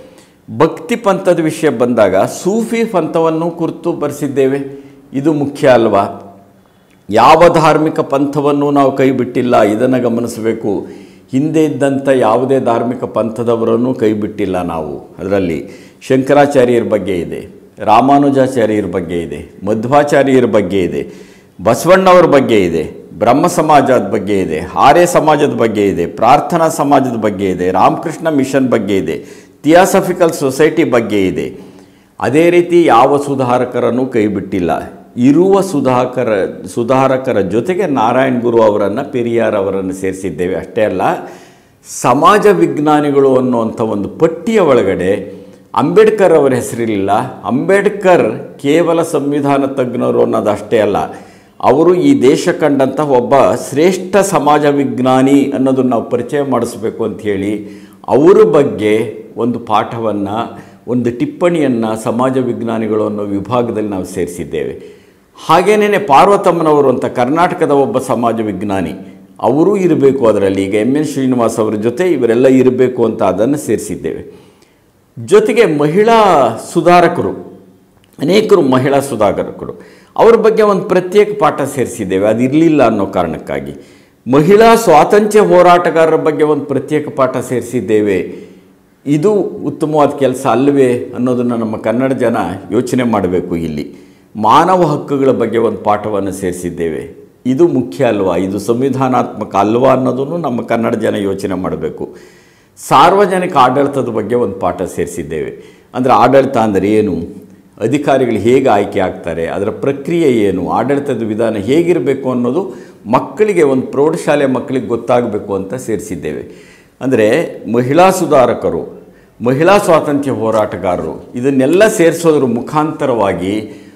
ಭಕ್ತಿ ಪಂಥದ ವಿಷಯ ಬಂದಾಗ ಸೂಫಿ ಪಂಥವನ್ನು ಕುರಿತು ಬರೆಸಿದ್ದೇವೆ. ಇದು ಮುಖ್ಯ ಅಲ್ವಾ? ಯಾವ ಧಾರ್ಮಿಕ ಪಂಥವನ್ನು ನಾವು ಕೈ ಬಿಟ್ಟಿಲ್ಲ, ಇದನ್ನು ಗಮನಿಸಬೇಕು. ಹಿಂದೆ ಇದ್ದಂಥ ಯಾವುದೇ ಧಾರ್ಮಿಕ ಪಂಥದವರನ್ನು ಕೈ ಬಿಟ್ಟಿಲ್ಲ ನಾವು. ಅದರಲ್ಲಿ ಶಂಕರಾಚಾರ್ಯರ ಬಗ್ಗೆ ಇದೆ, ರಾಮಾನುಜಾಚಾರ್ಯರ ಬಗ್ಗೆ ಇದೆ, ಮಧ್ವಾಚಾರ್ಯರ ಬಗ್ಗೆ ಇದೆ, ಬಸವಣ್ಣವ್ರ ಬಗ್ಗೆ ಇದೆ, ಬ್ರಹ್ಮ ಸಮಾಜದ ಬಗ್ಗೆ ಇದೆ, ಆರ್ಯ ಸಮಾಜದ ಬಗ್ಗೆ ಇದೆ, ಪ್ರಾರ್ಥನಾ ಸಮಾಜದ ಬಗ್ಗೆ ಇದೆ, ರಾಮಕೃಷ್ಣ ಮಿಷನ್ ಬಗ್ಗೆ ಇದೆ, ಥಿಯಾಸಫಿಕಲ್ ಸೊಸೈಟಿ ಬಗ್ಗೆ ಇದೆ. ಅದೇ ರೀತಿ ಯಾವ ಸುಧಾರಕರನ್ನು ಕೈ ಬಿಟ್ಟಿಲ್ಲ. ಇರುವ ಸುಧಾರಕರ ಜೊತೆಗೆ ನಾರಾಯಣ್ ಗುರು ಅವರನ್ನು, ಪೆರಿಯಾರ್ ಅವರನ್ನು ಸೇರಿಸಿದ್ದೇವೆ. ಅಷ್ಟೇ ಅಲ್ಲ, ಸಮಾಜ ವಿಜ್ಞಾನಿಗಳು ಅನ್ನುವಂಥ ಒಂದು ಪಟ್ಟಿಯ ಒಳಗಡೆ ಅಂಬೇಡ್ಕರ್ ಅವರ ಹೆಸರಿರಲಿಲ್ಲ. ಅಂಬೇಡ್ಕರ್ ಕೇವಲ ಸಂವಿಧಾನ ತಜ್ಞರು ಅನ್ನೋದು ಅಷ್ಟೇ ಅಲ್ಲ, ಅವರು ಈ ದೇಶ ಕಂಡಂಥ ಒಬ್ಬ ಶ್ರೇಷ್ಠ ಸಮಾಜ ವಿಜ್ಞಾನಿ ಅನ್ನೋದನ್ನು ನಾವು ಪರಿಚಯ ಮಾಡಿಸ್ಬೇಕು ಅಂಥೇಳಿ ಅವರ ಬಗ್ಗೆ ಒಂದು ಪಾಠವನ್ನು, ಒಂದು ಟಿಪ್ಪಣಿಯನ್ನು ಸಮಾಜ ವಿಜ್ಞಾನಿಗಳು ಅನ್ನೋ ವಿಭಾಗದಲ್ಲಿ ನಾವು ಸೇರಿಸಿದ್ದೇವೆ. ಹಾಗೇನೇ ಪಾರ್ವತಮ್ಮನವರು ಅಂತ ಕರ್ನಾಟಕದ ಒಬ್ಬ ಸಮಾಜ ವಿಜ್ಞಾನಿ, ಅವರೂ ಇರಬೇಕು ಅದರಲ್ಲಿ. ಈಗ ಎಮ್ ಎನ್ ಶ್ರೀನಿವಾಸ್ ಅವರ ಜೊತೆ ಇವರೆಲ್ಲ ಇರಬೇಕು ಅಂತ ಅದನ್ನು ಸೇರಿಸಿದ್ದೇವೆ. ಜೊತೆಗೆ ಮಹಿಳಾ ಸುಧಾರಕರು, ಅನೇಕರು ಮಹಿಳಾ ಸುಧಾರಕರು, ಅವ್ರ ಬಗ್ಗೆ ಒಂದು ಪ್ರತ್ಯೇಕ ಪಾಠ ಸೇರಿಸಿದ್ದೇವೆ. ಅದು ಇರಲಿಲ್ಲ ಅನ್ನೋ ಕಾರಣಕ್ಕಾಗಿ. ಮಹಿಳಾ ಸ್ವಾತಂತ್ರ್ಯ ಹೋರಾಟಗಾರರ ಬಗ್ಗೆ ಒಂದು ಪ್ರತ್ಯೇಕ ಪಾಠ ಸೇರಿಸಿದ್ದೇವೆ. ಇದು ಉತ್ತಮವಾದ ಕೆಲಸ ಅಲ್ಲವೇ ಅನ್ನೋದನ್ನು ನಮ್ಮ ಕನ್ನಡ ಜನ ಯೋಚನೆ ಮಾಡಬೇಕು. ಇಲ್ಲಿ ಮಾನವ ಹಕ್ಕುಗಳ ಬಗ್ಗೆ ಒಂದು ಪಾಠವನ್ನು ಸೇರಿಸಿದ್ದೇವೆ. ಇದು ಮುಖ್ಯ ಅಲ್ವಾ? ಇದು ಸಂವಿಧಾನಾತ್ಮಕ ಅಲ್ವಾ ಅನ್ನೋದನ್ನು ನಮ್ಮ ಕನ್ನಡ ಜನ ಯೋಚನೆ ಮಾಡಬೇಕು. ಸಾರ್ವಜನಿಕ ಆಡಳಿತದ ಬಗ್ಗೆ ಒಂದು ಪಾಠ ಸೇರಿಸಿದ್ದೇವೆ. ಅಂದರೆ ಆಡಳಿತ ಅಂದರೆ ಏನು, ಅಧಿಕಾರಿಗಳು ಹೇಗೆ ಆಯ್ಕೆ ಆಗ್ತಾರೆ, ಅದರ ಪ್ರಕ್ರಿಯೆ ಏನು, ಆಡಳಿತದ ವಿಧಾನ ಹೇಗಿರಬೇಕು ಅನ್ನೋದು ಮಕ್ಕಳಿಗೆ, ಒಂದು ಪ್ರೌಢಶಾಲೆ ಮಕ್ಕಳಿಗೆ ಗೊತ್ತಾಗಬೇಕು ಅಂತ ಸೇರಿಸಿದ್ದೇವೆ. ಅಂದರೆ ಮಹಿಳಾ ಸುಧಾರಕರು, ಮಹಿಳಾ ಸ್ವಾತಂತ್ರ್ಯ ಹೋರಾಟಗಾರರು, ಇದನ್ನೆಲ್ಲ ಸೇರಿಸೋದ್ರ ಮುಖಾಂತರವಾಗಿ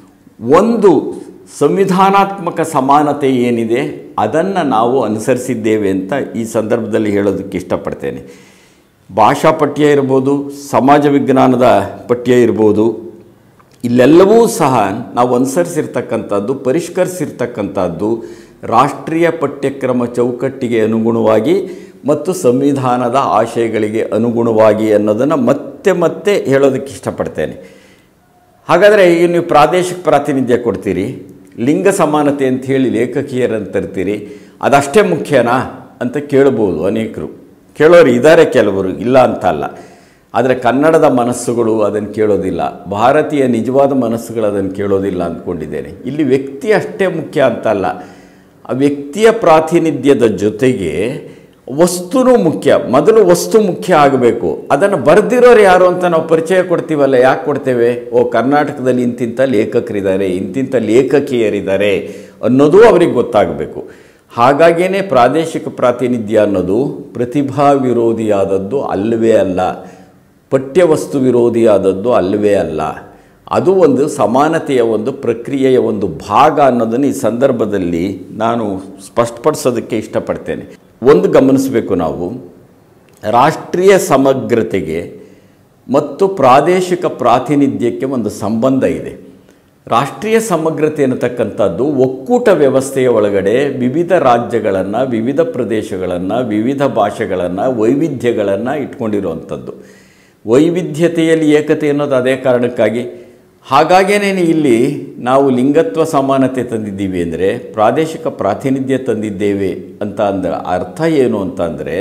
ಒಂದು ಸಂವಿಧಾನಾತ್ಮಕ ಸಮಾನತೆ ಏನಿದೆ ಅದನ್ನು ನಾವು ಅನುಸರಿಸಿದ್ದೇವೆ ಅಂತ ಈ ಸಂದರ್ಭದಲ್ಲಿ ಹೇಳೋದಕ್ಕೆ ಇಷ್ಟಪಡ್ತೇನೆ. ಭಾಷಾ ಪಠ್ಯ ಇರ್ಬೋದು, ಸಮಾಜ ವಿಜ್ಞಾನದ ಪಠ್ಯ ಇರ್ಬೋದು, ಇಲ್ಲೆಲ್ಲವೂ ಸಹ ನಾವು ಅನುಸರಿಸಿರ್ತಕ್ಕಂಥದ್ದು, ಪರಿಷ್ಕರಿಸಿರ್ತಕ್ಕಂಥದ್ದು ರಾಷ್ಟ್ರೀಯ ಪಠ್ಯಕ್ರಮ ಚೌಕಟ್ಟಿಗೆ ಅನುಗುಣವಾಗಿ ಮತ್ತು ಸಂವಿಧಾನದ ಆಶಯಗಳಿಗೆ ಅನುಗುಣವಾಗಿ ಅನ್ನೋದನ್ನು ಮತ್ತೆ ಮತ್ತೆ ಹೇಳೋದಕ್ಕೆ ಇಷ್ಟಪಡ್ತೇನೆ. ಹಾಗಾದರೆ ಈಗ ನೀವು ಪ್ರಾದೇಶಿಕ ಪ್ರಾತಿನಿಧ್ಯ ಕೊಡ್ತೀರಿ, ಲಿಂಗ ಸಮಾನತೆ ಅಂತ ಹೇಳಿ ಲೇಖಕಿಯರನ್ನು ತರ್ತೀರಿ, ಅದಷ್ಟೇ ಮುಖ್ಯನಾ ಅಂತ ಕೇಳ್ಬೋದು. ಅನೇಕರು ಕೇಳೋರು ಇದ್ದಾರೆ, ಕೆಲವರು ಇಲ್ಲ ಅಂತ ಅಲ್ಲ. ಆದರೆ ಕನ್ನಡದ ಮನಸ್ಸುಗಳು ಅದನ್ನು ಕೇಳೋದಿಲ್ಲ, ಭಾರತೀಯ ನಿಜವಾದ ಮನಸ್ಸುಗಳು ಅದನ್ನು ಕೇಳೋದಿಲ್ಲ ಅಂದ್ಕೊಂಡಿದ್ದೇನೆ. ಇಲ್ಲಿ ವ್ಯಕ್ತಿ ಅಷ್ಟೇ ಮುಖ್ಯ ಅಂತಲ್ಲ, ಆ ವ್ಯಕ್ತಿಯ ಪ್ರಾತಿನಿಧ್ಯದ ಜೊತೆಗೆ ವಸ್ತುನೂ ಮುಖ್ಯ. ಮೊದಲು ವಸ್ತು ಮುಖ್ಯ ಆಗಬೇಕು. ಅದನ್ನು ಬರೆದಿರೋರು ಯಾರು ಅಂತ ನಾವು ಪರಿಚಯ ಕೊಡ್ತೀವಲ್ಲ, ಯಾಕೆ ಕೊಡ್ತೇವೆ? ಕರ್ನಾಟಕದಲ್ಲಿ ಇಂತಿಂಥ ಲೇಖಕರಿದ್ದಾರೆ, ಇಂತಿಂಥ ಲೇಖಕಿಯರಿದ್ದಾರೆ ಅನ್ನೋದು ಅವರಿಗೆ ಗೊತ್ತಾಗಬೇಕು. ಹಾಗಾಗಿಯೇ ಪ್ರಾದೇಶಿಕ ಪ್ರಾತಿನಿಧ್ಯ ಅನ್ನೋದು ಪ್ರತಿಭಾ ವಿರೋಧಿಯಾದದ್ದು ಅಲ್ಲವೇ ಅಲ್ಲ, ಪಠ್ಯವಸ್ತು ವಿರೋಧಿಯಾದದ್ದು ಅಲ್ಲವೇ ಅಲ್ಲ. ಅದು ಒಂದು ಸಮಾನತೆಯ ಒಂದು ಪ್ರಕ್ರಿಯೆಯ ಒಂದು ಭಾಗ ಅನ್ನೋದನ್ನು ಈ ಸಂದರ್ಭದಲ್ಲಿ ನಾನು ಸ್ಪಷ್ಟಪಡಿಸೋದಕ್ಕೆ ಇಷ್ಟಪಡ್ತೇನೆ. ಒಂದು ಗಮನಿಸಬೇಕು, ನಾವು ರಾಷ್ಟ್ರೀಯ ಸಮಗ್ರತೆಗೆ ಮತ್ತು ಪ್ರಾದೇಶಿಕ ಪ್ರಾತಿನಿಧ್ಯಕ್ಕೆ ಒಂದು ಸಂಬಂಧ ಇದೆ. ರಾಷ್ಟ್ರೀಯ ಸಮಗ್ರತೆ ಅನ್ನತಕ್ಕಂಥದ್ದು ಒಕ್ಕೂಟ ವ್ಯವಸ್ಥೆಯ ಒಳಗಡೆ ವಿವಿಧ ರಾಜ್ಯಗಳನ್ನು, ವಿವಿಧ ಪ್ರದೇಶಗಳನ್ನು, ವಿವಿಧ ಭಾಷೆಗಳನ್ನು, ವೈವಿಧ್ಯಗಳನ್ನು ಇಟ್ಕೊಂಡಿರುವಂಥದ್ದು. ವೈವಿಧ್ಯತೆಯಲ್ಲಿ ಏಕತೆ ಅನ್ನೋದು ಅದೇ ಕಾರಣಕ್ಕಾಗಿ. ಹಾಗಾಗೇನೇ ಇಲ್ಲಿ ನಾವು ಲಿಂಗತ್ವ ಸಮಾನತೆ ತಂದಿದ್ದೀವಿ ಅಂದರೆ, ಪ್ರಾದೇಶಿಕ ಪ್ರಾತಿನಿಧ್ಯ ತಂದಿದ್ದೇವೆ ಅಂತ ಅಂದ್ರೆ ಅರ್ಥ ಏನು ಅಂತಂದರೆ,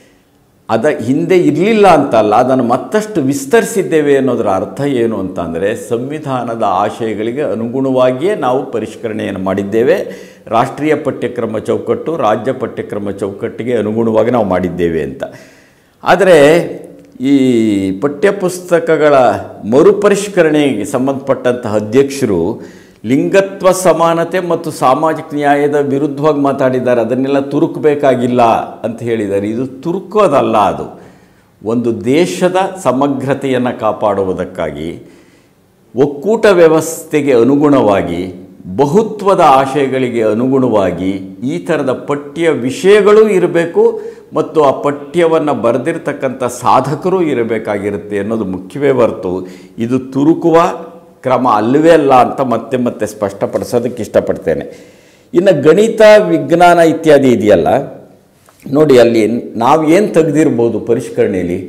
ಹಿಂದೆ ಇರಲಿಲ್ಲ ಅಂತಲ್ಲ, ಅದನ್ನು ಮತ್ತಷ್ಟು ವಿಸ್ತರಿಸಿದ್ದೇವೆ ಅನ್ನೋದರ ಅರ್ಥ ಏನು ಅಂತಂದರೆ, ಸಂವಿಧಾನದ ಆಶಯಗಳಿಗೆ ಅನುಗುಣವಾಗಿಯೇ ನಾವು ಪರಿಷ್ಕರಣೆಯನ್ನು ಮಾಡಿದ್ದೇವೆ. ರಾಷ್ಟ್ರೀಯ ಪಠ್ಯಕ್ರಮ ಚೌಕಟ್ಟು, ರಾಜ್ಯ ಪಠ್ಯಕ್ರಮ ಚೌಕಟ್ಟಿಗೆ ಅನುಗುಣವಾಗಿ ನಾವು ಮಾಡಿದ್ದೇವೆ ಅಂತ. ಆದರೆ ಈ ಪಠ್ಯಪುಸ್ತಕಗಳ ಮರುಪರಿಷ್ಕರಣೆಗೆ ಸಂಬಂಧಪಟ್ಟಂತಹ ಅಧ್ಯಕ್ಷರು ಲಿಂಗತ್ವ ಸಮಾನತೆ ಮತ್ತು ಸಾಮಾಜಿಕ ನ್ಯಾಯದ ವಿರುದ್ಧವಾಗಿ ಮಾತಾಡಿದ್ದಾರೆ. ಅದನ್ನೆಲ್ಲ ತುರುಕಬೇಕಾಗಿಲ್ಲ ಅಂತ ಹೇಳಿದ್ದಾರೆ. ಇದು ತುರುಕೋದಲ್ಲ, ಅದು ಒಂದು ದೇಶದ ಸಮಗ್ರತೆಯನ್ನು ಕಾಪಾಡುವುದಕ್ಕಾಗಿ ಒಕ್ಕೂಟ ವ್ಯವಸ್ಥೆಗೆ ಅನುಗುಣವಾಗಿ, ಬಹುತ್ವದ ಆಶಯಗಳಿಗೆ ಅನುಗುಣವಾಗಿ ಈ ಥರದ ಪಠ್ಯ ವಿಷಯಗಳೂ ಇರಬೇಕು ಮತ್ತು ಆ ಪಠ್ಯವನ್ನು ಬರೆದಿರ್ತಕ್ಕಂಥ ಸಾಧಕರೂ ಇರಬೇಕಾಗಿರುತ್ತೆ ಅನ್ನೋದು ಮುಖ್ಯವೇ ಹೊರತು ಇದು ತುರುಕುವ ಕ್ರಮ ಅಲ್ಲವೇ ಅಲ್ಲ ಅಂತ ಮತ್ತೆ ಮತ್ತೆ ಸ್ಪಷ್ಟಪಡಿಸೋದಕ್ಕೆ ಇಷ್ಟಪಡ್ತೇನೆ. ಇನ್ನು ಗಣಿತ, ವಿಜ್ಞಾನ ಇತ್ಯಾದಿ ಇದೆಯಲ್ಲ ನೋಡಿ, ಅಲ್ಲಿ ನಾವು ಏನು ತೆಗೆದಿರ್ಬೋದು ಪರಿಷ್ಕರಣೆಯಲ್ಲಿ,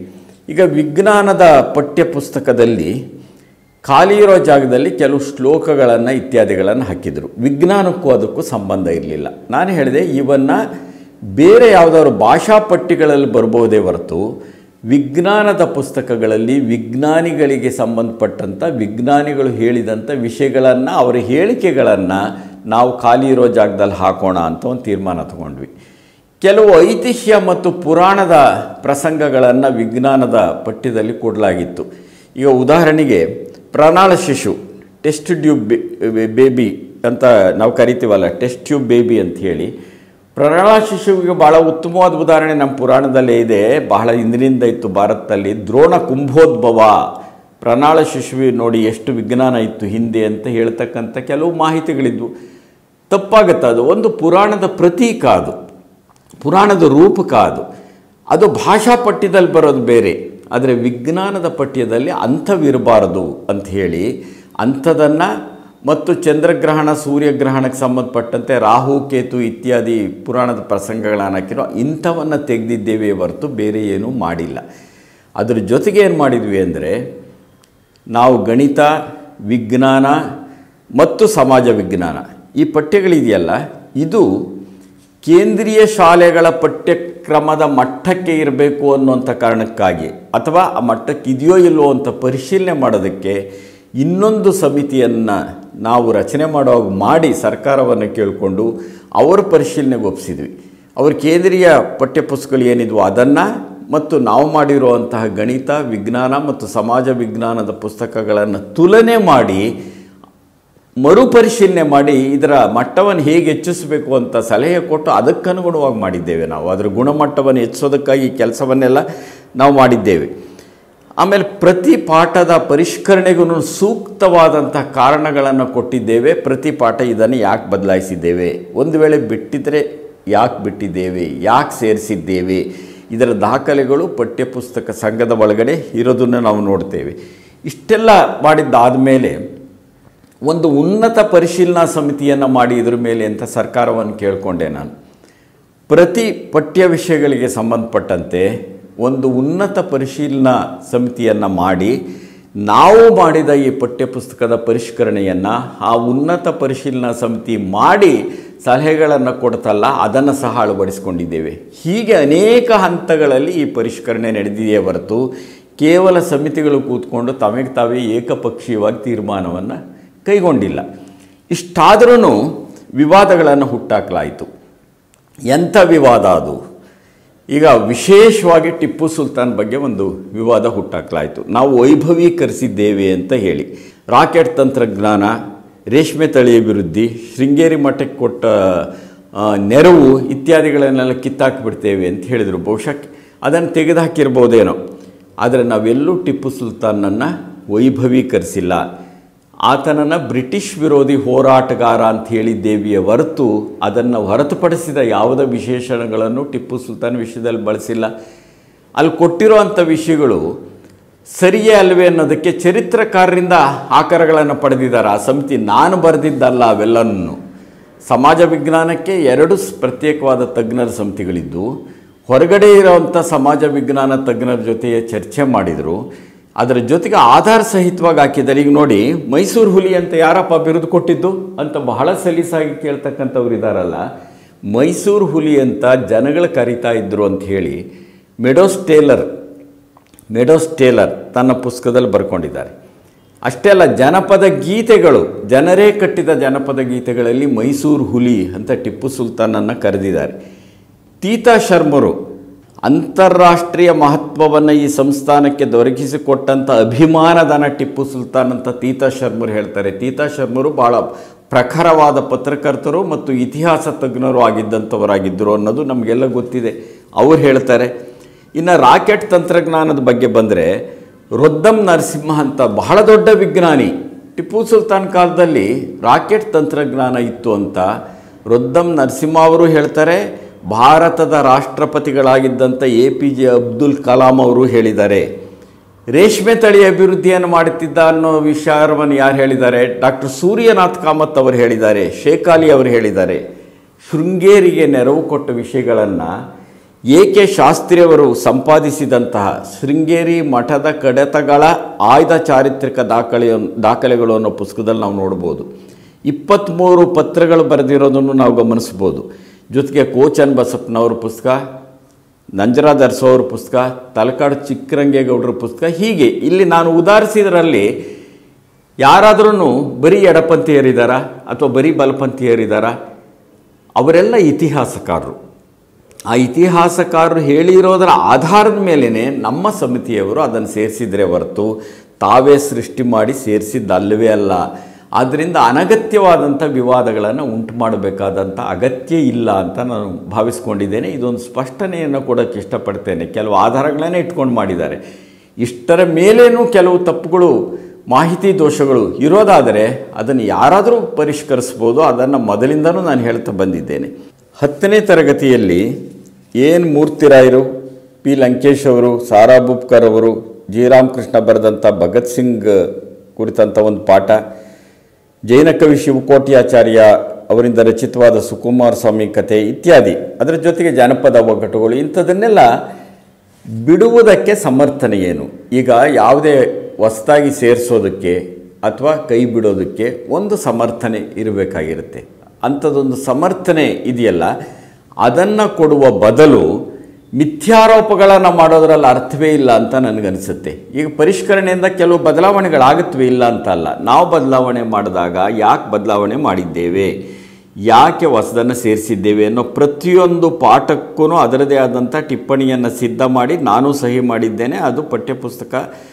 ಈಗ ವಿಜ್ಞಾನದ ಪಠ್ಯಪುಸ್ತಕದಲ್ಲಿ ಖಾಲಿ ಇರೋ ಜಾಗದಲ್ಲಿ ಕೆಲವು ಶ್ಲೋಕಗಳನ್ನು ಇತ್ಯಾದಿಗಳನ್ನು ಹಾಕಿದರು. ವಿಜ್ಞಾನಕ್ಕೂ ಅದಕ್ಕೂ ಸಂಬಂಧ ಇರಲಿಲ್ಲ. ನಾನು ಹೇಳಿದೆ ಇವನ್ನು ಬೇರೆ ಯಾವುದಾದ್ರು ಭಾಷಾ ಪಠ್ಯಗಳಲ್ಲಿ ಬರ್ಬೋದೇ ಹೊರತು ವಿಜ್ಞಾನದ ಪುಸ್ತಕಗಳಲ್ಲಿ ವಿಜ್ಞಾನಿಗಳಿಗೆ ಸಂಬಂಧಪಟ್ಟಂಥ ವಿಜ್ಞಾನಿಗಳು ಹೇಳಿದಂಥ ವಿಷಯಗಳನ್ನು ಅವರ ಹೇಳಿಕೆಗಳನ್ನು ನಾವು ಖಾಲಿ ಇರೋ ಜಾಗದಲ್ಲಿ ಹಾಕೋಣ ಅಂತ ಒಂದು ತೀರ್ಮಾನ ತಗೊಂಡ್ವಿ. ಕೆಲವು ಐತಿಹ್ಯ ಮತ್ತು ಪುರಾಣದ ಪ್ರಸಂಗಗಳನ್ನು ವಿಜ್ಞಾನದ ಪಠ್ಯದಲ್ಲಿ ಕೊಡಲಾಗಿತ್ತು. ಈಗ ಉದಾಹರಣೆಗೆ ಪ್ರಣಾಳ ಶಿಶು, ಟೆಸ್ಟ್ ಟ್ಯೂಬ್ ಬೇಬಿ ಅಂತ ನಾವು ಕರಿತೀವಲ್ಲ, ಟೆಸ್ಟ್ ಟ್ಯೂಬ್ ಬೇಬಿ ಅಂತ ಹೇಳಿ, ಪ್ರಣಾಳ ಶಿಶುವಿಗೆ ಭಾಳ ಉತ್ತಮವಾದ ಉದಾಹರಣೆ ನಮ್ಮ ಪುರಾಣದಲ್ಲೇ ಇದೆ. ಬಹಳ ಹಿಂದಿನಿಂದ ಇತ್ತು ಭಾರತದಲ್ಲಿ. ದ್ರೋಣ ಕುಂಭೋದ್ಭವ, ಪ್ರಣಾಳ ಶಿಶುವಿ ನೋಡಿ ಎಷ್ಟು ವಿಜ್ಞಾನ ಇತ್ತು ಹಿಂದೆ ಅಂತ ಹೇಳ್ತಕ್ಕಂಥ ಕೆಲವು ಮಾಹಿತಿಗಳಿದ್ವು. ತಪ್ಪಾಗುತ್ತೆ. ಅದು ಒಂದು ಪುರಾಣದ ಪ್ರತೀಕ, ಅದು ಪುರಾಣದ ರೂಪಕ, ಅದು ಭಾಷಾ ಪಠ್ಯದಲ್ಲಿ ಬರೋದು ಬೇರೆ. ಆದರೆ ವಿಜ್ಞಾನದ ಪಠ್ಯದಲ್ಲಿ ಅಂಥವಿರಬಾರದು ಅಂಥೇಳಿ ಅಂಥದನ್ನು ಮತ್ತು ಚಂದ್ರಗ್ರಹಣ ಸೂರ್ಯಗ್ರಹಣಕ್ಕೆ ಸಂಬಂಧಪಟ್ಟಂತೆ ರಾಹು ಕೇತು ಇತ್ಯಾದಿ ಪುರಾಣದ ಪ್ರಸಂಗಗಳನ್ನು ಹಾಕಿರೋ ಇಂಥವನ್ನು ತೆಗೆದಿದ್ದೇವೆ ಹೊರತು ಬೇರೆ ಏನೂ ಮಾಡಿಲ್ಲ. ಅದ್ರ ಜೊತೆಗೆ ಏನು ಮಾಡಿದ್ವಿ ಅಂದರೆ ನಾವು ಗಣಿತ, ವಿಜ್ಞಾನ ಮತ್ತು ಸಮಾಜ ವಿಜ್ಞಾನ ಈ ಪಠ್ಯಗಳಿದೆಯಲ್ಲ, ಇದು ಕೇಂದ್ರೀಯ ಶಾಲೆಗಳ ಪಠ್ಯಕ್ರಮದ ಮಟ್ಟಕ್ಕೆ ಇರಬೇಕು ಅನ್ನುವಂಥ ಕಾರಣಕ್ಕಾಗಿ ಅಥವಾ ಆ ಮಟ್ಟಕ್ಕೆ ಇದೆಯೋ ಇಲ್ಲವೋ ಅಂತ ಪರಿಶೀಲನೆ ಮಾಡೋದಕ್ಕೆ ಇನ್ನೊಂದು ಸಮಿತಿಯನ್ನು ನಾವು ರಚನೆ ಮಾಡುವಾಗ ಮಾಡಿ ಸರ್ಕಾರವನ್ನು ಕೇಳಿಕೊಂಡು ಅವರ ಪರಿಶೀಲನೆಗೆ ಒಪ್ಪಿಸಿದ್ವಿ. ಅವ್ರ ಕೇಂದ್ರೀಯ ಪಠ್ಯಪುಸ್ತಕಗಳು ಏನಿದ್ವೋ ಅದನ್ನು ಮತ್ತು ನಾವು ಮಾಡಿರುವಂತಹ ಗಣಿತ, ವಿಜ್ಞಾನ ಮತ್ತು ಸಮಾಜ ವಿಜ್ಞಾನದ ಪುಸ್ತಕಗಳನ್ನು ತುಲನೆ ಮಾಡಿ ಮರುಪರಿಶೀಲನೆ ಮಾಡಿ ಇದರ ಮಟ್ಟವನ್ನು ಹೇಗೆ ಹೆಚ್ಚಿಸಬೇಕು ಅಂತ ಸಲಹೆ ಕೊಟ್ಟು ಅದಕ್ಕನುಗುಣವಾಗಿ ಮಾಡಿದ್ದೇವೆ. ನಾವು ಅದರ ಗುಣಮಟ್ಟವನ್ನು ಹೆಚ್ಚಿಸೋದಕ್ಕಾಗಿ ಕೆಲಸವನ್ನೆಲ್ಲ ನಾವು ಮಾಡಿದ್ದೇವೆ. ಆಮೇಲೆ ಪ್ರತಿ ಪಾಠದ ಪರಿಷ್ಕರಣೆಗೂ ಸೂಕ್ತವಾದಂಥ ಕಾರಣಗಳನ್ನು ಕೊಟ್ಟಿದ್ದೇವೆ. ಪ್ರತಿ ಪಾಠ ಇದನ್ನು ಯಾಕೆ ಬದಲಾಯಿಸಿದ್ದೇವೆ, ಒಂದು ವೇಳೆ ಬಿಟ್ಟಿದ್ದರೆ ಯಾಕೆ ಬಿಟ್ಟಿದ್ದೇವೆ, ಯಾಕೆ ಸೇರಿಸಿದ್ದೇವೆ, ಇದರ ದಾಖಲೆಗಳು ಪಠ್ಯಪುಸ್ತಕ ಸಂಘದ ಒಳಗಡೆ ಇರೋದನ್ನು ನಾವು ನೋಡ್ತೇವೆ. ಇಷ್ಟೆಲ್ಲ ಮಾಡಿದ್ದಾದ ಮೇಲೆ ಒಂದು ಉನ್ನತ ಪರಿಶೀಲನಾ ಸಮಿತಿಯನ್ನು ಮಾಡಿ ಇದ್ರ ಮೇಲೆ ಅಂತ ಸರ್ಕಾರವನ್ನು ಕೇಳಿಕೊಂಡೆ. ನಾನು ಪ್ರತಿ ಪಠ್ಯ ವಿಷಯಗಳಿಗೆ ಸಂಬಂಧಪಟ್ಟಂತೆ ಒಂದು ಉನ್ನತ ಪರಿಶೀಲನಾ ಸಮಿತಿಯನ್ನು ಮಾಡಿ ನಾವು ಮಾಡಿದ ಈ ಪಠ್ಯಪುಸ್ತಕದ ಪರಿಷ್ಕರಣೆಯನ್ನು ಆ ಉನ್ನತ ಪರಿಶೀಲನಾ ಸಮಿತಿ ಮಾಡಿ ಸಲಹೆಗಳನ್ನು ಕೊಡ್ತಲ್ಲ ಅದನ್ನು ಸಹ ಅಳವಡಿಸ್ಕೊಂಡಿದ್ದೇವೆ. ಹೀಗೆ ಅನೇಕ ಹಂತಗಳಲ್ಲಿ ಈ ಪರಿಷ್ಕರಣೆ ನಡೆದಿದೆಯೇ ಹೊರತು ಕೇವಲ ಸಮಿತಿಗಳು ಕೂತ್ಕೊಂಡು ತಮಗೆ ತಾವೇ ಏಕಪಕ್ಷೀಯವಾಗಿ ತೀರ್ಮಾನವನ್ನು ಕೈಗೊಂಡಿಲ್ಲ. ಇಷ್ಟಾದರೂ ವಿವಾದಗಳನ್ನು ಹುಟ್ಟಾಕಲಾಯಿತು. ಎಂಥ ವಿವಾದ ಅದು? ಈಗ ವಿಶೇಷವಾಗಿ ಟಿಪ್ಪು ಸುಲ್ತಾನ್ ಬಗ್ಗೆ ಒಂದು ವಿವಾದ ಹುಟ್ಟಾಕಲಾಯಿತು. ನಾವು ವೈಭವೀಕರಿಸಿದ್ದೇವೆ ಅಂತ ಹೇಳಿ ರಾಕೆಟ್ ತಂತ್ರಜ್ಞಾನ, ರೇಷ್ಮೆ ತಳಿ ಅಭಿವೃದ್ಧಿ, ಶೃಂಗೇರಿ ಮಠಕ್ಕೆ ಕೊಟ್ಟ ನೆರವು ಇತ್ಯಾದಿಗಳನ್ನೆಲ್ಲ ಕಿತ್ತಾಕಿಬಿಡ್ತೇವೆ ಅಂತ ಹೇಳಿದರು. ಬಹುಶಃ ಅದನ್ನು ತೆಗೆದುಹಾಕಿರ್ಬೋದೇನೋ. ಆದರೆ ನಾವೆಲ್ಲೂ ಟಿಪ್ಪು ಸುಲ್ತಾನನ್ನು ವೈಭವೀಕರಿಸಿಲ್ಲ. ಆತನನ್ನು ಬ್ರಿಟಿಷ್ ವಿರೋಧಿ ಹೋರಾಟಗಾರ ಅಂತ ಹೇಳಿದ್ದೇವೆಯೇ ಹೊರತು ಅದನ್ನು ಹೊರತುಪಡಿಸಿದ ಯಾವುದೇ ವಿಶೇಷಣಗಳನ್ನು ಟಿಪ್ಪು ಸುಲ್ತಾನ್ ವಿಷಯದಲ್ಲಿ ಬಳಸಿಲ್ಲ. ಅಲ್ಲಿ ಕೊಟ್ಟಿರುವಂಥ ವಿಷಯಗಳು ಸರಿಯೇ ಅಲ್ವೇ ಅನ್ನೋದಕ್ಕೆ ಚರಿತ್ರಕಾರರಿಂದ ಆಕಾರಗಳನ್ನು ಪಡೆದಿದ್ದಾರೆ. ಆ ಸಮಿತಿ ನಾನು ಬರೆದಿದ್ದಲ್ಲ ಅವೆಲ್ಲನೂ. ಸಮಾಜ ವಿಜ್ಞಾನಕ್ಕೆ 2 ಪ್ರತ್ಯೇಕವಾದ ತಜ್ಞರ ಸಮಿತಿಗಳಿದ್ದು ಹೊರಗಡೆ ಇರೋವಂಥ ಸಮಾಜ ವಿಜ್ಞಾನ ತಜ್ಞರ ಜೊತೆ ಚರ್ಚೆ ಮಾಡಿದರು. ಅದರ ಜೊತೆಗೆ ಆಧಾರ ಸಹಿತವಾಗಿ ಹಾಕಿದ್ದಾರೆ. ಈಗ ನೋಡಿ, ಮೈಸೂರು ಹುಲಿ ಅಂತ ಯಾರಪ್ಪ ಬಿರುದು ಕೊಟ್ಟಿದ್ದು ಅಂತ ಬಹಳ ಸಲೀಸಾಗಿ ಕೇಳ್ತಕ್ಕಂಥವ್ರು ಇದ್ದಾರಲ್ಲ. ಮೈಸೂರು ಹುಲಿ ಅಂತ ಜನಗಳು ಕರೀತಾ ಇದ್ದರು ಅಂತ ಹೇಳಿ ಮೆಡೋಸ್ ಟೇಲರ್ ತನ್ನ ಪುಸ್ತಕದಲ್ಲಿ ಬರ್ಕೊಂಡಿದ್ದಾರೆ. ಅಷ್ಟೇ ಅಲ್ಲ, ಜನಪದ ಗೀತೆಗಳು, ಜನರೇ ಕಟ್ಟಿದ ಜನಪದ ಗೀತೆಗಳಲ್ಲಿ ಮೈಸೂರು ಹುಲಿ ಅಂತ ಟಿಪ್ಪು ಸುಲ್ತಾನನ್ನು ಕರೆದಿದ್ದಾರೆ. ತೀತಾ ಶರ್ಮರು ಅಂತಾರಾಷ್ಟ್ರೀಯ ಮಹತ್ವವನ್ನು ಈ ಸಂಸ್ಥಾನಕ್ಕೆ ದೊರಕಿಸಿಕೊಟ್ಟಂಥ ಅಭಿಮಾನದನ ಟಿಪ್ಪು ಸುಲ್ತಾನ್ ಅಂತ ತೀತಾ ಶರ್ಮರು ಹೇಳ್ತಾರೆ. ತೀತಾ ಶರ್ಮರು ಭಾಳ ಪ್ರಖರವಾದ ಪತ್ರಕರ್ತರು ಮತ್ತು ಇತಿಹಾಸ ತಜ್ಞರು ಆಗಿದ್ದಂಥವರಾಗಿದ್ದರು ಅನ್ನೋದು ನಮಗೆಲ್ಲ ಗೊತ್ತಿದೆ. ಅವ್ರು ಹೇಳ್ತಾರೆ. ಇನ್ನು ರಾಕೆಟ್ ತಂತ್ರಜ್ಞಾನದ ಬಗ್ಗೆ ಬಂದರೆ ರೊದ್ದಂ ನರಸಿಂಹ ಅಂತ ಬಹಳ ದೊಡ್ಡ ವಿಜ್ಞಾನಿ, ಟಿಪ್ಪು ಸುಲ್ತಾನ್ ಕಾಲದಲ್ಲಿ ರಾಕೆಟ್ ತಂತ್ರಜ್ಞಾನ ಇತ್ತು ಅಂತ ರೊದ್ದಂ ನರಸಿಂಹ ಅವರು ಹೇಳ್ತಾರೆ. ಭಾರತದ ರಾಷ್ಟ್ರಪತಿಗಳಾಗಿದ್ದಂಥ APJ ಅಬ್ದುಲ್ ಕಲಾಂ ಅವರು ಹೇಳಿದ್ದಾರೆ. ರೇಷ್ಮೆ ತಳಿ ಅಭಿವೃದ್ಧಿಯನ್ನು ಮಾಡುತ್ತಿದ್ದ ಅನ್ನೋ ವಿಚಾರವನ್ನು ಯಾರು ಹೇಳಿದ್ದಾರೆ? ಡಾಕ್ಟರ್ ಸೂರ್ಯನಾಥ್ ಕಾಮತ್ ಅವರು ಹೇಳಿದ್ದಾರೆ, ಶೇಖಾಲಿ ಅವರು ಹೇಳಿದ್ದಾರೆ. ಶೃಂಗೇರಿಗೆ ನೆರವು ಕೊಟ್ಟ ವಿಷಯಗಳನ್ನು ಎ.ಕೆ. ಶಾಸ್ತ್ರಿಯವರು ಸಂಪಾದಿಸಿದಂತಹ ಶೃಂಗೇರಿ ಮಠದ ಕಡತಗಳ ಆಯ್ದ ಚಾರಿತ್ರಿಕ ದಾಖಲೆಗಳು ಅನ್ನೋ ಪುಸ್ತಕದಲ್ಲಿ ನಾವು ನೋಡ್ಬೋದು. 23 ಪತ್ರಗಳು ಬರೆದಿರೋದನ್ನು ನಾವು ಗಮನಿಸ್ಬೋದು. ಜೊತೆಗೆ ಕೋಚನ್ ಬಸಪ್ಪನವ್ರ ಪುಸ್ತಕ, ನಂಜರಾಜ್ ಅರಸು ಅವ್ರ ಪುಸ್ತಕ, ತಲಕಾಡು ಚಿಕ್ಕರಂಗೇಗೌಡರ ಪುಸ್ತಕ, ಹೀಗೆ ಇಲ್ಲಿ ನಾನು ಉದಾಹರಿಸಿದ್ರಲ್ಲಿ ಯಾರಾದ್ರೂ ಬರೀ ಎಡಪಂಥೀಯರಿದ್ದಾರಾ ಅಥವಾ ಬರೀ ಬಲಪಂಥೀಯರಿದ್ದಾರಾ? ಅವರೆಲ್ಲ ಇತಿಹಾಸಕಾರರು. ಆ ಇತಿಹಾಸಕಾರರು ಹೇಳಿರೋದರ ಆಧಾರದ ಮೇಲೇ ನಮ್ಮ ಸಮಿತಿಯವರು ಅದನ್ನು ಸೇರಿಸಿದರೆ ಹೊರತು ತಾವೇ ಸೃಷ್ಟಿ ಮಾಡಿ ಸೇರಿಸಿದ್ದಲ್ಲವೇ ಅಲ್ಲ. ಆದ್ದರಿಂದ ಅನಗತ್ಯವಾದಂಥ ವಿವಾದಗಳನ್ನು ಉಂಟು ಮಾಡಬೇಕಾದಂಥ ಅಗತ್ಯ ಇಲ್ಲ ಅಂತ ನಾನು ಭಾವಿಸ್ಕೊಂಡಿದ್ದೇನೆ. ಇದೊಂದು ಸ್ಪಷ್ಟನೆಯನ್ನು ಕೊಡೋಕ್ಕೆ ಇಷ್ಟಪಡ್ತೇನೆ. ಕೆಲವು ಆಧಾರಗಳನ್ನೇ ಇಟ್ಕೊಂಡು ಮಾಡಿದ್ದಾರೆ. ಇಷ್ಟರ ಮೇಲೇನೂ ಕೆಲವು ತಪ್ಪುಗಳು, ಮಾಹಿತಿ ದೋಷಗಳು ಇರೋದಾದರೆ ಅದನ್ನು ಯಾರಾದರೂ ಪರಿಷ್ಕರಿಸ್ಬೋದು. ಅದನ್ನು ಮೊದಲಿಂದನೂ ನಾನು ಹೇಳ್ತಾ ಬಂದಿದ್ದೇನೆ. 10ನೇ ತರಗತಿಯಲ್ಲಿ ಎನ್ ಮೂರ್ತಿರಾಯರು, ಪಿ ಲಂಕೇಶ್ ಅವರು, ಸಾರಾ ಬುಬ್ಕರ್ ಅವರು, ಜಿ ರಾಮಕೃಷ್ಣ ಬರೆದಂಥ ಭಗತ್ ಸಿಂಗ್ ಕುರಿತಂಥ ಒಂದು ಪಾಠ, ಜೈನ ಕವಿ ಶಿವಕೋಟ್ಯಾಚಾರ್ಯ ಅವರಿಂದ ರಚಿತವಾದ ಸುಕುಮಾರ ಸ್ವಾಮಿ ಕಥೆ ಇತ್ಯಾದಿ, ಅದರ ಜೊತೆಗೆ ಜಾನಪದ ಒಗ್ಗಟ್ಟುಗಳು, ಇಂಥದನ್ನೆಲ್ಲ ಬಿಡುವುದಕ್ಕೆ ಸಮರ್ಥನೆ ಏನು? ಈಗ ಯಾವುದೇ ಹೊಸದಾಗಿ ಸೇರಿಸೋದಕ್ಕೆ ಅಥವಾ ಕೈ ಬಿಡೋದಕ್ಕೆ ಒಂದು ಸಮರ್ಥನೆ ಇರಬೇಕಾಗಿರುತ್ತೆ. ಅಂಥದ್ದೊಂದು ಸಮರ್ಥನೆ ಇದೆಯಲ್ಲ, ಅದನ್ನು ಕೊಡುವ ಬದಲು ಮಿಥ್ಯಾರೋಪಗಳನ್ನು ಮಾಡೋದರಲ್ಲಿ ಅರ್ಥವೇ ಇಲ್ಲ ಅಂತ ನನಗನ್ನಿಸುತ್ತೆ. ಈಗ ಪರಿಷ್ಕರಣೆಯಿಂದ ಕೆಲವು ಬದಲಾವಣೆಗಳಾಗುತ್ತವೆ, ಇಲ್ಲ ಅಂತ ಅಲ್ಲ. ನಾವು ಬದಲಾವಣೆ ಮಾಡಿದಾಗ ಯಾಕೆ ಬದಲಾವಣೆ ಮಾಡಿದ್ದೇವೆ, ಯಾಕೆ ಹೊಸದನ್ನು ಸೇರಿಸಿದ್ದೇವೆ ಅನ್ನೋ ಪ್ರತಿಯೊಂದು ಪಾಠಕ್ಕೂ ಅದರದೇ ಆದಂಥ ಟಿಪ್ಪಣಿಯನ್ನು ಸಿದ್ಧ ಮಾಡಿ ನಾನು ಸಹಿ ಮಾಡಿದ್ದೇನೆ. ಅದು ಪಠ್ಯಪುಸ್ತಕ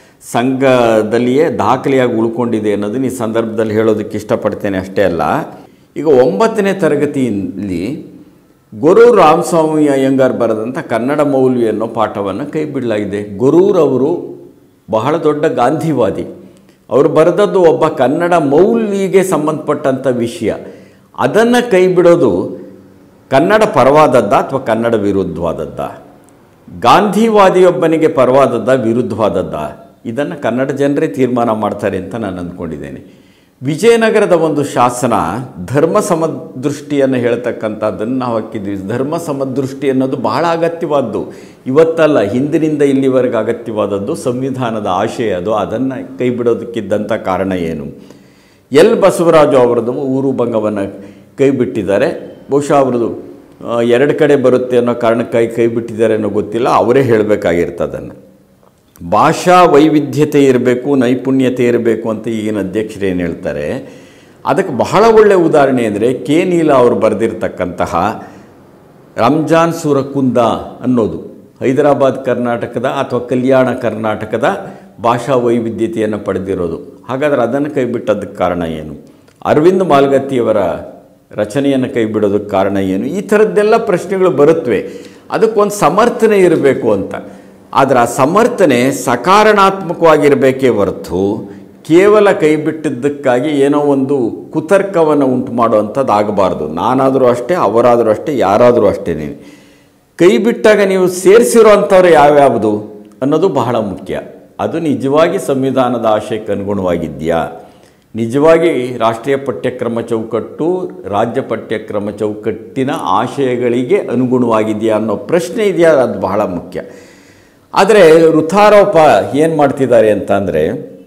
ಸಂಘದಲ್ಲಿಯೇ ದಾಖಲೆಯಾಗಿ ಉಳ್ಕೊಂಡಿದೆ ಅನ್ನೋದನ್ನು ಈ ಸಂದರ್ಭದಲ್ಲಿ ಹೇಳೋದಕ್ಕೆ ಇಷ್ಟಪಡ್ತೇನೆ. ಅಷ್ಟೇ ಅಲ್ಲ, ಈಗ 9ನೇ ತರಗತಿಯಲ್ಲಿ ಗೊರೂರು ರಾಮಸ್ವಾಮಿ ಅಯ್ಯಂಗಾರ್ ಬರೆದಂಥ ಕನ್ನಡ ಮೌಲ್ವಿ ಅನ್ನೋ ಪಾಠವನ್ನು ಕೈ ಬಿಡಲಾಗಿದೆ. ಗೊರೂರವರು ಬಹಳ ದೊಡ್ಡ ಗಾಂಧಿವಾದಿ. ಅವರು ಬರೆದದ್ದು ಒಬ್ಬ ಕನ್ನಡ ಮೌಲ್ವಿಗೆ ಸಂಬಂಧಪಟ್ಟಂಥ ವಿಷಯ. ಅದನ್ನು ಕೈ ಬಿಡೋದು ಕನ್ನಡ ಪರವಾದದ್ದ ಅಥವಾ ಕನ್ನಡ ವಿರುದ್ಧವಾದದ್ದ? ಗಾಂಧಿವಾದಿಯೊಬ್ಬನಿಗೆ ಪರವಾದದ್ದ, ವಿರುದ್ಧವಾದದ್ದ? ಇದನ್ನು ಕನ್ನಡ ಜನರೇ ತೀರ್ಮಾನ ಮಾಡ್ತಾರೆ ಅಂತ ನಾನು ಅಂದ್ಕೊಂಡಿದ್ದೇನೆ. ವಿಜಯನಗರದ ಒಂದು ಶಾಸನ ಧರ್ಮ ಸಮದೃಷ್ಟಿಯನ್ನು ಹೇಳ್ತಕ್ಕಂಥದ್ದನ್ನು ನಾವು ಹಾಕಿದ್ವಿ. ಧರ್ಮ ಸಮದೃಷ್ಟಿ ಅನ್ನೋದು ಬಹಳ ಅಗತ್ಯವಾದ್ದು. ಇವತ್ತಲ್ಲ, ಹಿಂದಿನಿಂದ ಇಲ್ಲಿವರೆಗೆ ಅಗತ್ಯವಾದದ್ದು. ಸಂವಿಧಾನದ ಆಶಯ ಅದು. ಅದನ್ನು ಕೈ ಬಿಡೋದಕ್ಕಿದ್ದಂಥ ಕಾರಣ ಏನು? ಎಲ್ ಬಸವರಾಜು ಅವರದ್ದು ಊರು ಭಂಗವನ್ನು ಕೈ ಬಿಟ್ಟಿದ್ದಾರೆ. ಬಹುಶಃ ಅವ್ರದ್ದು 2 ಕಡೆ ಬರುತ್ತೆ ಅನ್ನೋ ಕಾರಣಕ್ಕಾಗಿ ಕೈ ಬಿಟ್ಟಿದ್ದಾರೆ ಅನ್ನೋ ಗೊತ್ತಿಲ್ಲ, ಅವರೇ ಹೇಳಬೇಕಾಗಿರ್ತದನ್ನು. ಭಾಷಾ ವೈವಿಧ್ಯತೆ ಇರಬೇಕು, ನೈಪುಣ್ಯತೆ ಇರಬೇಕು ಅಂತ ಈಗಿನ ಅಧ್ಯಕ್ಷರು ಏನು ಹೇಳ್ತಾರೆ, ಅದಕ್ಕೆ ಬಹಳ ಒಳ್ಳೆಯ ಉದಾಹರಣೆ ಅಂದರೆ ಕೆ ನೀಲ ಅವರು ಬರೆದಿರ್ತಕ್ಕಂತಹ ರಂಜಾನ್ ಸುರಕುಂದ ಅನ್ನೋದು ಹೈದರಾಬಾದ್ ಕರ್ನಾಟಕದ ಅಥವಾ ಕಲ್ಯಾಣ ಕರ್ನಾಟಕದ ಭಾಷಾ ವೈವಿಧ್ಯತೆಯನ್ನು ಪಡೆದಿರೋದು. ಹಾಗಾದರೆ ಅದನ್ನು ಕೈ ಬಿಟ್ಟದಕ್ಕೆ ಕಾರಣ ಏನು? ಅರವಿಂದ್ ಮಾಲ್ಗತ್ತಿಯವರ ರಚನೆಯನ್ನು ಕೈ ಬಿಡೋದಕ್ಕೆ ಕಾರಣ ಏನು? ಈ ಥರದ್ದೆಲ್ಲ ಪ್ರಶ್ನೆಗಳು ಬರುತ್ತವೆ. ಅದಕ್ಕೊಂದು ಸಮರ್ಥನೆ ಇರಬೇಕು ಅಂತ. ಆದರೆ ಆ ಸಮರ್ಥನೆ ಸಕಾರಣಾತ್ಮಕವಾಗಿರಬೇಕೇ ಹೊರತು ಕೇವಲ ಕೈ ಬಿಟ್ಟಿದ್ದಕ್ಕಾಗಿ ಏನೋ ಒಂದು ಕುತರ್ಕವನ್ನು ಉಂಟು ಮಾಡುವಂಥದ್ದು ಆಗಬಾರ್ದು. ನಾನಾದರೂ ಅಷ್ಟೇ, ಅವರಾದರೂ ಅಷ್ಟೇ, ಯಾರಾದರೂ ಅಷ್ಟೇ. ಕೈ ಬಿಟ್ಟಾಗ ನೀವು ಸೇರಿಸಿರೋ ಅಂಥವ್ರು ಯಾವ್ಯಾವುದು ಅನ್ನೋದು ಬಹಳ ಮುಖ್ಯ. ಅದು ನಿಜವಾಗಿ ಸಂವಿಧಾನದ ಆಶಯಕ್ಕೆ ಅನುಗುಣವಾಗಿದೆಯಾ, ನಿಜವಾಗಿ ರಾಷ್ಟ್ರೀಯ ಪಠ್ಯಕ್ರಮ ಚೌಕಟ್ಟು, ರಾಜ್ಯ ಪಠ್ಯಕ್ರಮ ಚೌಕಟ್ಟಿನ ಆಶಯಗಳಿಗೆ ಅನುಗುಣವಾಗಿದೆಯಾ ಅನ್ನೋ ಪ್ರಶ್ನೆ ಇದೆಯಾ, ಅದು ಬಹಳ ಮುಖ್ಯ. ಆದರೆ ವೃಥಾರೋಪ ಏನು ಮಾಡ್ತಿದ್ದಾರೆ ಅಂತ ಅಂದರೆ,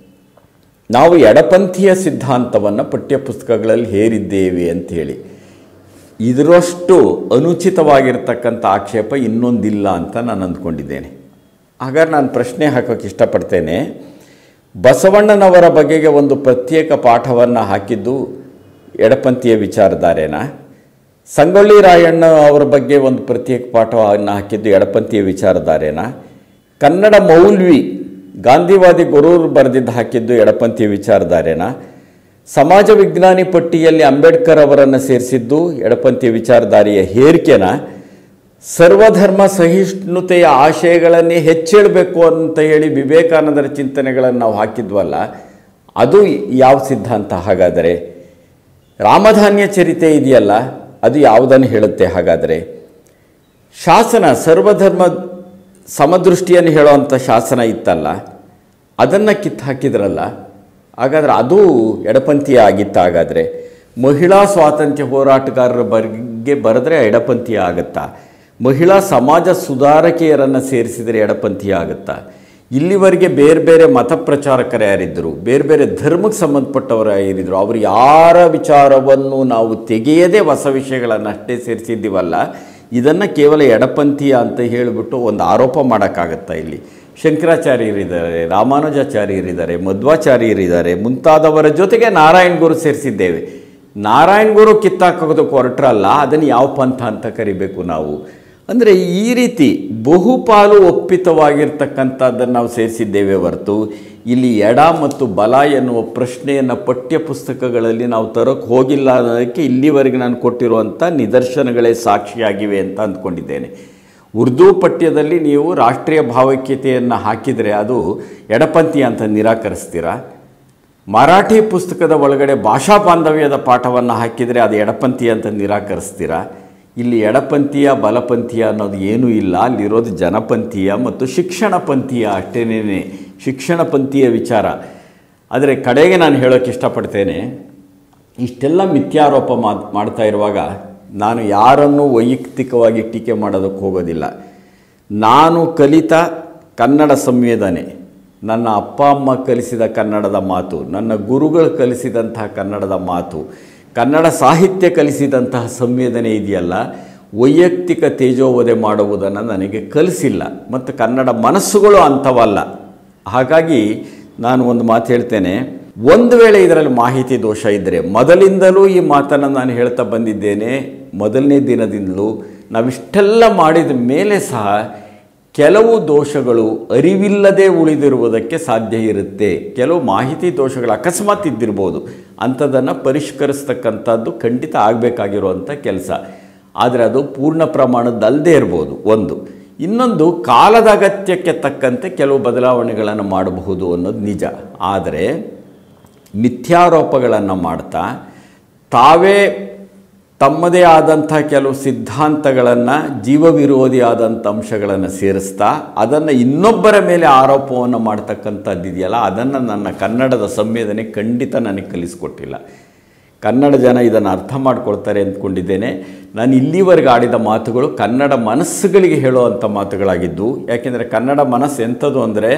ನಾವು ಎಡಪಂಥೀಯ ಸಿದ್ಧಾಂತವನ್ನು ಪಠ್ಯಪುಸ್ತಕಗಳಲ್ಲಿ ಹೇರಿದ್ದೇವೆ ಅಂಥೇಳಿ. ಇದರಷ್ಟು ಅನುಚಿತವಾಗಿರ್ತಕ್ಕಂಥ ಆಕ್ಷೇಪ ಇನ್ನೊಂದಿಲ್ಲ ಅಂತ ನಾನು ಅಂದ್ಕೊಂಡಿದ್ದೇನೆ. ಹಾಗಾದ್ರೆ ನಾನು ಪ್ರಶ್ನೆ ಹಾಕೋಕ್ಕೆ ಇಷ್ಟಪಡ್ತೇನೆ. ಬಸವಣ್ಣನವರ ಬಗೆಗೆ ಒಂದು ಪ್ರತ್ಯೇಕ ಪಾಠವನ್ನು ಹಾಕಿದ್ದು ಎಡಪಂಥೀಯ ವಿಚಾರಧಾರೆನಾ? ಸಂಗೊಳ್ಳಿ ರಾಯಣ್ಣ ಅವರ ಬಗ್ಗೆ ಒಂದು ಪ್ರತ್ಯೇಕ ಪಾಠವನ್ನು ಹಾಕಿದ್ದು ಎಡಪಂಥೀಯ ವಿಚಾರಧಾರೆನಾ? ಕನ್ನಡ ಮೌಲ್ವಿ ಗಾಂಧಿವಾದಿ ಗೊರೂರು ಬರೆದಿದ್ದು ಹಾಕಿದ್ದು ಎಡಪಂಥೀಯ ವಿಚಾರಧಾರೆನಾ? ಸಮಾಜ ವಿಜ್ಞಾನಿ ಪಟ್ಟಿಯಲ್ಲಿ ಅಂಬೇಡ್ಕರ್ ಅವರನ್ನು ಸೇರಿಸಿದ್ದು ಎಡಪಂಥೀಯ ವಿಚಾರಧಾರೆಯ ಹೇರಿಕೆನಾ? ಸರ್ವಧರ್ಮ ಸಹಿಷ್ಣುತೆಯ ಆಶಯಗಳನ್ನೇ ಹೆಚ್ಚೇಳಬೇಕು ಅಂತ ಹೇಳಿ ವಿವೇಕಾನಂದರ ಚಿಂತನೆಗಳನ್ನು ನಾವು ಹಾಕಿದ್ವಲ್ಲ, ಅದು ಯಾವ ಸಿದ್ಧಾಂತ? ಹಾಗಾದರೆ ರಾಮಧಾನ್ಯ ಚರಿತೆ ಇದೆಯಲ್ಲ, ಅದು ಯಾವುದನ್ನು ಹೇಳುತ್ತೆ? ಹಾಗಾದರೆ ಶಾಸನ ಸರ್ವಧರ್ಮ ಸಮದೃಷ್ಟಿಯನ್ನು ಹೇಳುವಂಥ ಶಾಸನ ಇತ್ತಲ್ಲ, ಅದನ್ನು ಕಿತ್ತು ಹಾಕಿದ್ರಲ್ಲ, ಹಾಗಾದರೆ ಅದು ಎಡಪಂಥೀಯ ಆಗಿತ್ತ? ಹಾಗಾದರೆ ಮಹಿಳಾ ಸ್ವಾತಂತ್ರ್ಯ ಹೋರಾಟಗಾರರ ಬಗ್ಗೆ ಬರೆದ್ರೆ ಎಡಪಂಥೀಯ ಆಗುತ್ತಾ? ಮಹಿಳಾ ಸಮಾಜ ಸುಧಾರಕಿಯರನ್ನು ಸೇರಿಸಿದರೆ ಎಡಪಂಥೀಯ ಆಗುತ್ತಾ? ಇಲ್ಲಿವರೆಗೆ ಬೇರೆ ಬೇರೆ ಮತ ಪ್ರಚಾರಕರು ಯಾರಿದ್ದರು, ಬೇರೆ ಬೇರೆ ಧರ್ಮಕ್ಕೆ ಸಂಬಂಧಪಟ್ಟವರು ಯಾರಿದ್ದರು, ಅವರು ಯಾರ ವಿಚಾರವನ್ನು ನಾವು ತೆಗೆಯದೇ ಹೊಸ ವಿಷಯಗಳನ್ನು ಅಷ್ಟೇ ಸೇರಿಸಿದ್ದೀವಲ್ಲ, ಇದನ್ನು ಕೇವಲ ಎಡಪಂಥೀಯ ಅಂತ ಹೇಳಿಬಿಟ್ಟು ಒಂದು ಆರೋಪ ಮಾಡೋಕ್ಕಾಗತ್ತಾ? ಇಲ್ಲಿ ಶಂಕರಾಚಾರ್ಯರಿದ್ದಾರೆ, ರಾಮಾನುಜಾಚಾರ್ಯರಿದ್ದಾರೆ, ಮಧ್ವಾಚಾರ್ಯರಿದ್ದಾರೆ, ಮುಂತಾದವರ ಜೊತೆಗೆ ನಾರಾಯಣ ಗುರು ಸೇರಿಸಿದ್ದೇವೆ. ನಾರಾಯಣ ಗುರು ಕಿತ್ತಾಕೋದಕ್ಕೆ ಹೊರಟ್ರಲ್ಲ, ಅದನ್ನು ಯಾವ ಪಂಥ ಅಂತ ಕರಿಬೇಕು ನಾವು? ಅಂದರೆ ಈ ರೀತಿ ಬಹುಪಾಲು ಒಪ್ಪಿತವಾಗಿರ್ತಕ್ಕಂಥದ್ದನ್ನು ನಾವು ಸೇರಿಸಿದ್ದೇವೆ ಹೊರತು ಇಲ್ಲಿ ಎಡ ಮತ್ತು ಬಲ ಎನ್ನುವ ಪ್ರಶ್ನೆಯನ್ನು ಪಠ್ಯ ಪುಸ್ತಕಗಳಲ್ಲಿ ನಾವು ತರೋಕ್ಕೆ ಹೋಗಿಲ್ಲ ಅನ್ನೋದಕ್ಕೆ ಇಲ್ಲಿವರೆಗೆ ನಾನು ಕೊಟ್ಟಿರುವಂಥ ನಿದರ್ಶನಗಳೇ ಸಾಕ್ಷಿಯಾಗಿವೆ ಅಂತ ಅಂದ್ಕೊಂಡಿದ್ದೇನೆ. ಉರ್ದು ಪಠ್ಯದಲ್ಲಿ ನೀವು ರಾಷ್ಟ್ರೀಯ ಭಾವೈಕ್ಯತೆಯನ್ನು ಹಾಕಿದರೆ ಅದು ಎಡಪಂಥೀಯ ಅಂತ ನಿರಾಕರಿಸ್ತೀರಾ? ಮರಾಠಿ ಪುಸ್ತಕದ ಒಳಗಡೆ ಭಾಷಾ ಬಾಂಧವ್ಯದ ಪಾಠವನ್ನು ಹಾಕಿದರೆ ಅದು ಎಡಪಂಥೀಯ ಅಂತ ನಿರಾಕರಿಸ್ತೀರಾ? ಇಲ್ಲಿ ಎಡಪಂಥೀಯ ಬಲಪಂಥೀಯ ಅನ್ನೋದು ಏನೂ ಇಲ್ಲ. ಅಲ್ಲಿರೋದು ಜನಪಂಥೀಯ ಮತ್ತು ಶಿಕ್ಷಣ ಪಂಥೀಯ ಅಷ್ಟೇನೇ, ಶಿಕ್ಷಣ ಪಂಥೀಯ ವಿಚಾರ. ಆದರೆ ಕಡೆಗೆ ನಾನು ಹೇಳೋಕ್ಕೆ ಇಷ್ಟಪಡ್ತೇನೆ, ಇಷ್ಟೆಲ್ಲ ಮಿಥ್ಯಾರೋಪ ಮಾಡ್ತಾ ಇರುವಾಗ ನಾನು ಯಾರನ್ನೂ ವೈಯಕ್ತಿಕವಾಗಿ ಟೀಕೆ ಮಾಡೋದಕ್ಕೆ ಹೋಗೋದಿಲ್ಲ. ನಾನು ಕಲಿತ ಕನ್ನಡ ಸಂವೇದನೆ, ನನ್ನ ಅಪ್ಪ ಅಮ್ಮ ಕಲಿಸಿದ ಕನ್ನಡದ ಮಾತು, ನನ್ನ ಗುರುಗಳು ಕಲಿಸಿದಂತಹ ಕನ್ನಡದ ಮಾತು, ಕನ್ನಡ ಸಾಹಿತ್ಯ ಕಲಿಸಿದಂತಹ ಸಂವೇದನೆ ಇದೆಯಲ್ಲ, ವೈಯಕ್ತಿಕ ತೇಜೋವಧೆ ಮಾಡುವುದನ್ನು ನನಗೆ ಕಲಿಸಿಲ್ಲ. ಮತ್ತು ಕನ್ನಡ ಮನಸ್ಸುಗಳು ಅಂಥವಲ್ಲ. ಹಾಗಾಗಿ ನಾನು ಒಂದು ಮಾತು ಹೇಳ್ತೇನೆ, ಒಂದು ವೇಳೆ ಇದರಲ್ಲಿ ಮಾಹಿತಿ ದೋಷ ಇದ್ದರೆ, ಮೊದಲಿಂದಲೂ ಈ ಮಾತನ್ನು ನಾನು ಹೇಳ್ತಾ ಬಂದಿದ್ದೇನೆ, ಮೊದಲನೇ ದಿನದಿಂದಲೂ ನಾವಿಷ್ಟೆಲ್ಲ ಮಾಡಿದ ಮೇಲೆ ಸಹ ಕೆಲವು ದೋಷಗಳು ಅರಿವಿಲ್ಲದೆ ಉಳಿದಿರುವುದಕ್ಕೆ ಸಾಧ್ಯ ಇರುತ್ತೆ. ಕೆಲವು ಮಾಹಿತಿ ದೋಷಗಳು ಅಕಸ್ಮಾತ್ ಇದ್ದಿರ್ಬೋದು, ಅಂಥದ್ದನ್ನು ಪರಿಷ್ಕರಿಸ್ತಕ್ಕಂಥದ್ದು ಖಂಡಿತ ಆಗಬೇಕಾಗಿರುವಂಥ ಕೆಲಸ. ಆದರೆ ಅದು ಪೂರ್ಣ ಪ್ರಮಾಣದಲ್ಲದೆ ಇರ್ಬೋದು ಒಂದು. ಇನ್ನೊಂದು, ಕಾಲದ ಅಗತ್ಯಕ್ಕೆ ತಕ್ಕಂತೆ ಕೆಲವು ಬದಲಾವಣೆಗಳನ್ನು ಮಾಡಬಹುದು ಅನ್ನೋದು ನಿಜ. ಆದರೆ ಮಿಥ್ಯಾರೋಪಗಳನ್ನು ಮಾಡ್ತಾ ತಾವೇ ತಮ್ಮದೇ ಆದಂಥ ಕೆಲವು ಸಿದ್ಧಾಂತಗಳನ್ನು, ಜೀವವಿರೋಧಿಯಾದಂಥ ಅಂಶಗಳನ್ನು ಸೇರಿಸ್ತಾ ಅದನ್ನು ಇನ್ನೊಬ್ಬರ ಮೇಲೆ ಆರೋಪವನ್ನು ಮಾಡ್ತಕ್ಕಂಥದ್ದಿದೆಯಲ್ಲ, ಅದನ್ನು ನನ್ನ ಕನ್ನಡದ ಸಂವೇದನೆ ಖಂಡಿತ ನನಗೆ ಕಲಿಸ್ಕೊಟ್ಟಿಲ್ಲ. ಕನ್ನಡ ಜನ ಇದನ್ನು ಅರ್ಥ ಮಾಡ್ಕೊಳ್ತಾರೆ ಅಂದ್ಕೊಂಡಿದ್ದೇನೆ. ನಾನು ಇಲ್ಲಿವರೆಗೆ ಆಡಿದ ಮಾತುಗಳು ಕನ್ನಡ ಮನಸ್ಸುಗಳಿಗೆ ಹೇಳುವಂಥ ಮಾತುಗಳಾಗಿದ್ದು, ಯಾಕೆಂದರೆ ಕನ್ನಡ ಮನಸ್ಸು ಎಂಥದ್ದು ಅಂದರೆ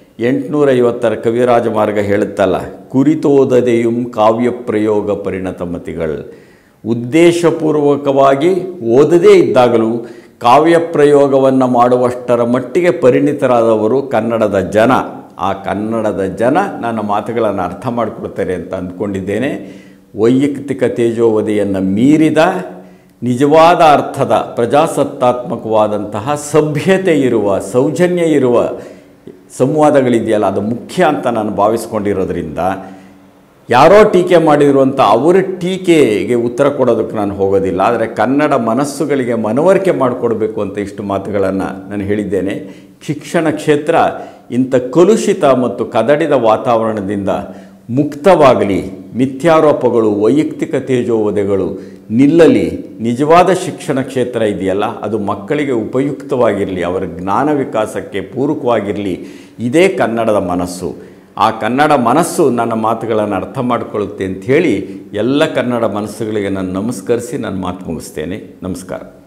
850 ಕವಿರಾಜ ಮಾರ್ಗ ಹೇಳುತ್ತಲ್ಲ, ಕುರಿತೋದದೆಯುಂ ಕಾವ್ಯ ಪ್ರಯೋಗ ಪರಿಣತಮತಿಗಳು. ಉದ್ದೇಶಪೂರ್ವಕವಾಗಿ ಓದದೇ ಇದ್ದಾಗಲೂ ಕಾವ್ಯ ಪ್ರಯೋಗವನ್ನು ಮಾಡುವಷ್ಟರ ಮಟ್ಟಿಗೆ ಪರಿಣಿತರಾದವರು ಕನ್ನಡದ ಜನ. ಆ ಕನ್ನಡದ ಜನ ನನ್ನ ಮಾತುಗಳನ್ನು ಅರ್ಥ ಮಾಡಿಕೊಡ್ತಾರೆ ಅಂತ ಅಂದ್ಕೊಂಡಿದ್ದೇನೆ. ವೈಯಕ್ತಿಕ ತೇಜೋವಧೆಯನ್ನು ಮೀರಿದ ನಿಜವಾದ ಅರ್ಥದ ಪ್ರಜಾಸತ್ತಾತ್ಮಕವಾದಂತಹ ಸಭ್ಯತೆ ಇರುವ, ಸೌಜನ್ಯ ಇರುವ ಸಂವಾದಗಳಿದೆಯಲ್ಲ, ಅದು ಮುಖ್ಯ ಅಂತ ನಾನು ಭಾವಿಸ್ಕೊಂಡಿರೋದ್ರಿಂದ ಯಾರೋ ಟೀಕೆ ಮಾಡಿರುವಂಥ ಅವರ ಟೀಕೆಗೆ ಉತ್ತರ ಕೊಡೋದಕ್ಕೆ ನಾನು ಹೋಗೋದಿಲ್ಲ. ಆದರೆ ಕನ್ನಡ ಮನಸ್ಸುಗಳಿಗೆ ಮನವರಿಕೆ ಮಾಡಿಕೊಡ್ಬೇಕು ಅಂತ ಇಷ್ಟು ಮಾತುಗಳನ್ನು ನಾನು ಹೇಳಿದ್ದೇನೆ. ಶಿಕ್ಷಣ ಕ್ಷೇತ್ರ ಇಂಥ ಕಲುಷಿತ ಮತ್ತು ಕದಡಿದ ವಾತಾವರಣದಿಂದ ಮುಕ್ತವಾಗಲಿ, ಮಿಥ್ಯಾರೋಪಗಳು, ವೈಯಕ್ತಿಕ ತೇಜೋವಧೆಗಳು ನಿಲ್ಲಲಿ. ನಿಜವಾದ ಶಿಕ್ಷಣ ಕ್ಷೇತ್ರ ಇದೆಯಲ್ಲ, ಅದು ಮಕ್ಕಳಿಗೆ ಉಪಯುಕ್ತವಾಗಿರಲಿ, ಅವರ ಜ್ಞಾನ ವಿಕಾಸಕ್ಕೆ ಪೂರಕವಾಗಿರಲಿ. ಇದೇ ಕನ್ನಡದ ಮನಸ್ಸು. ಆ ಕನ್ನಡ ಮನಸ್ಸು ನನ್ನ ಮಾತುಗಳನ್ನು ಅರ್ಥ ಮಾಡಿಕೊಳ್ಳುತ್ತೆ ಅಂಥೇಳಿ ಎಲ್ಲ ಕನ್ನಡ ಮನಸ್ಸುಗಳಿಗೆ ನಾನು ನಮಸ್ಕರಿಸಿ ನನ್ನ ಮಾತು ಮುಗಿಸ್ತೇನೆ. ನಮಸ್ಕಾರ.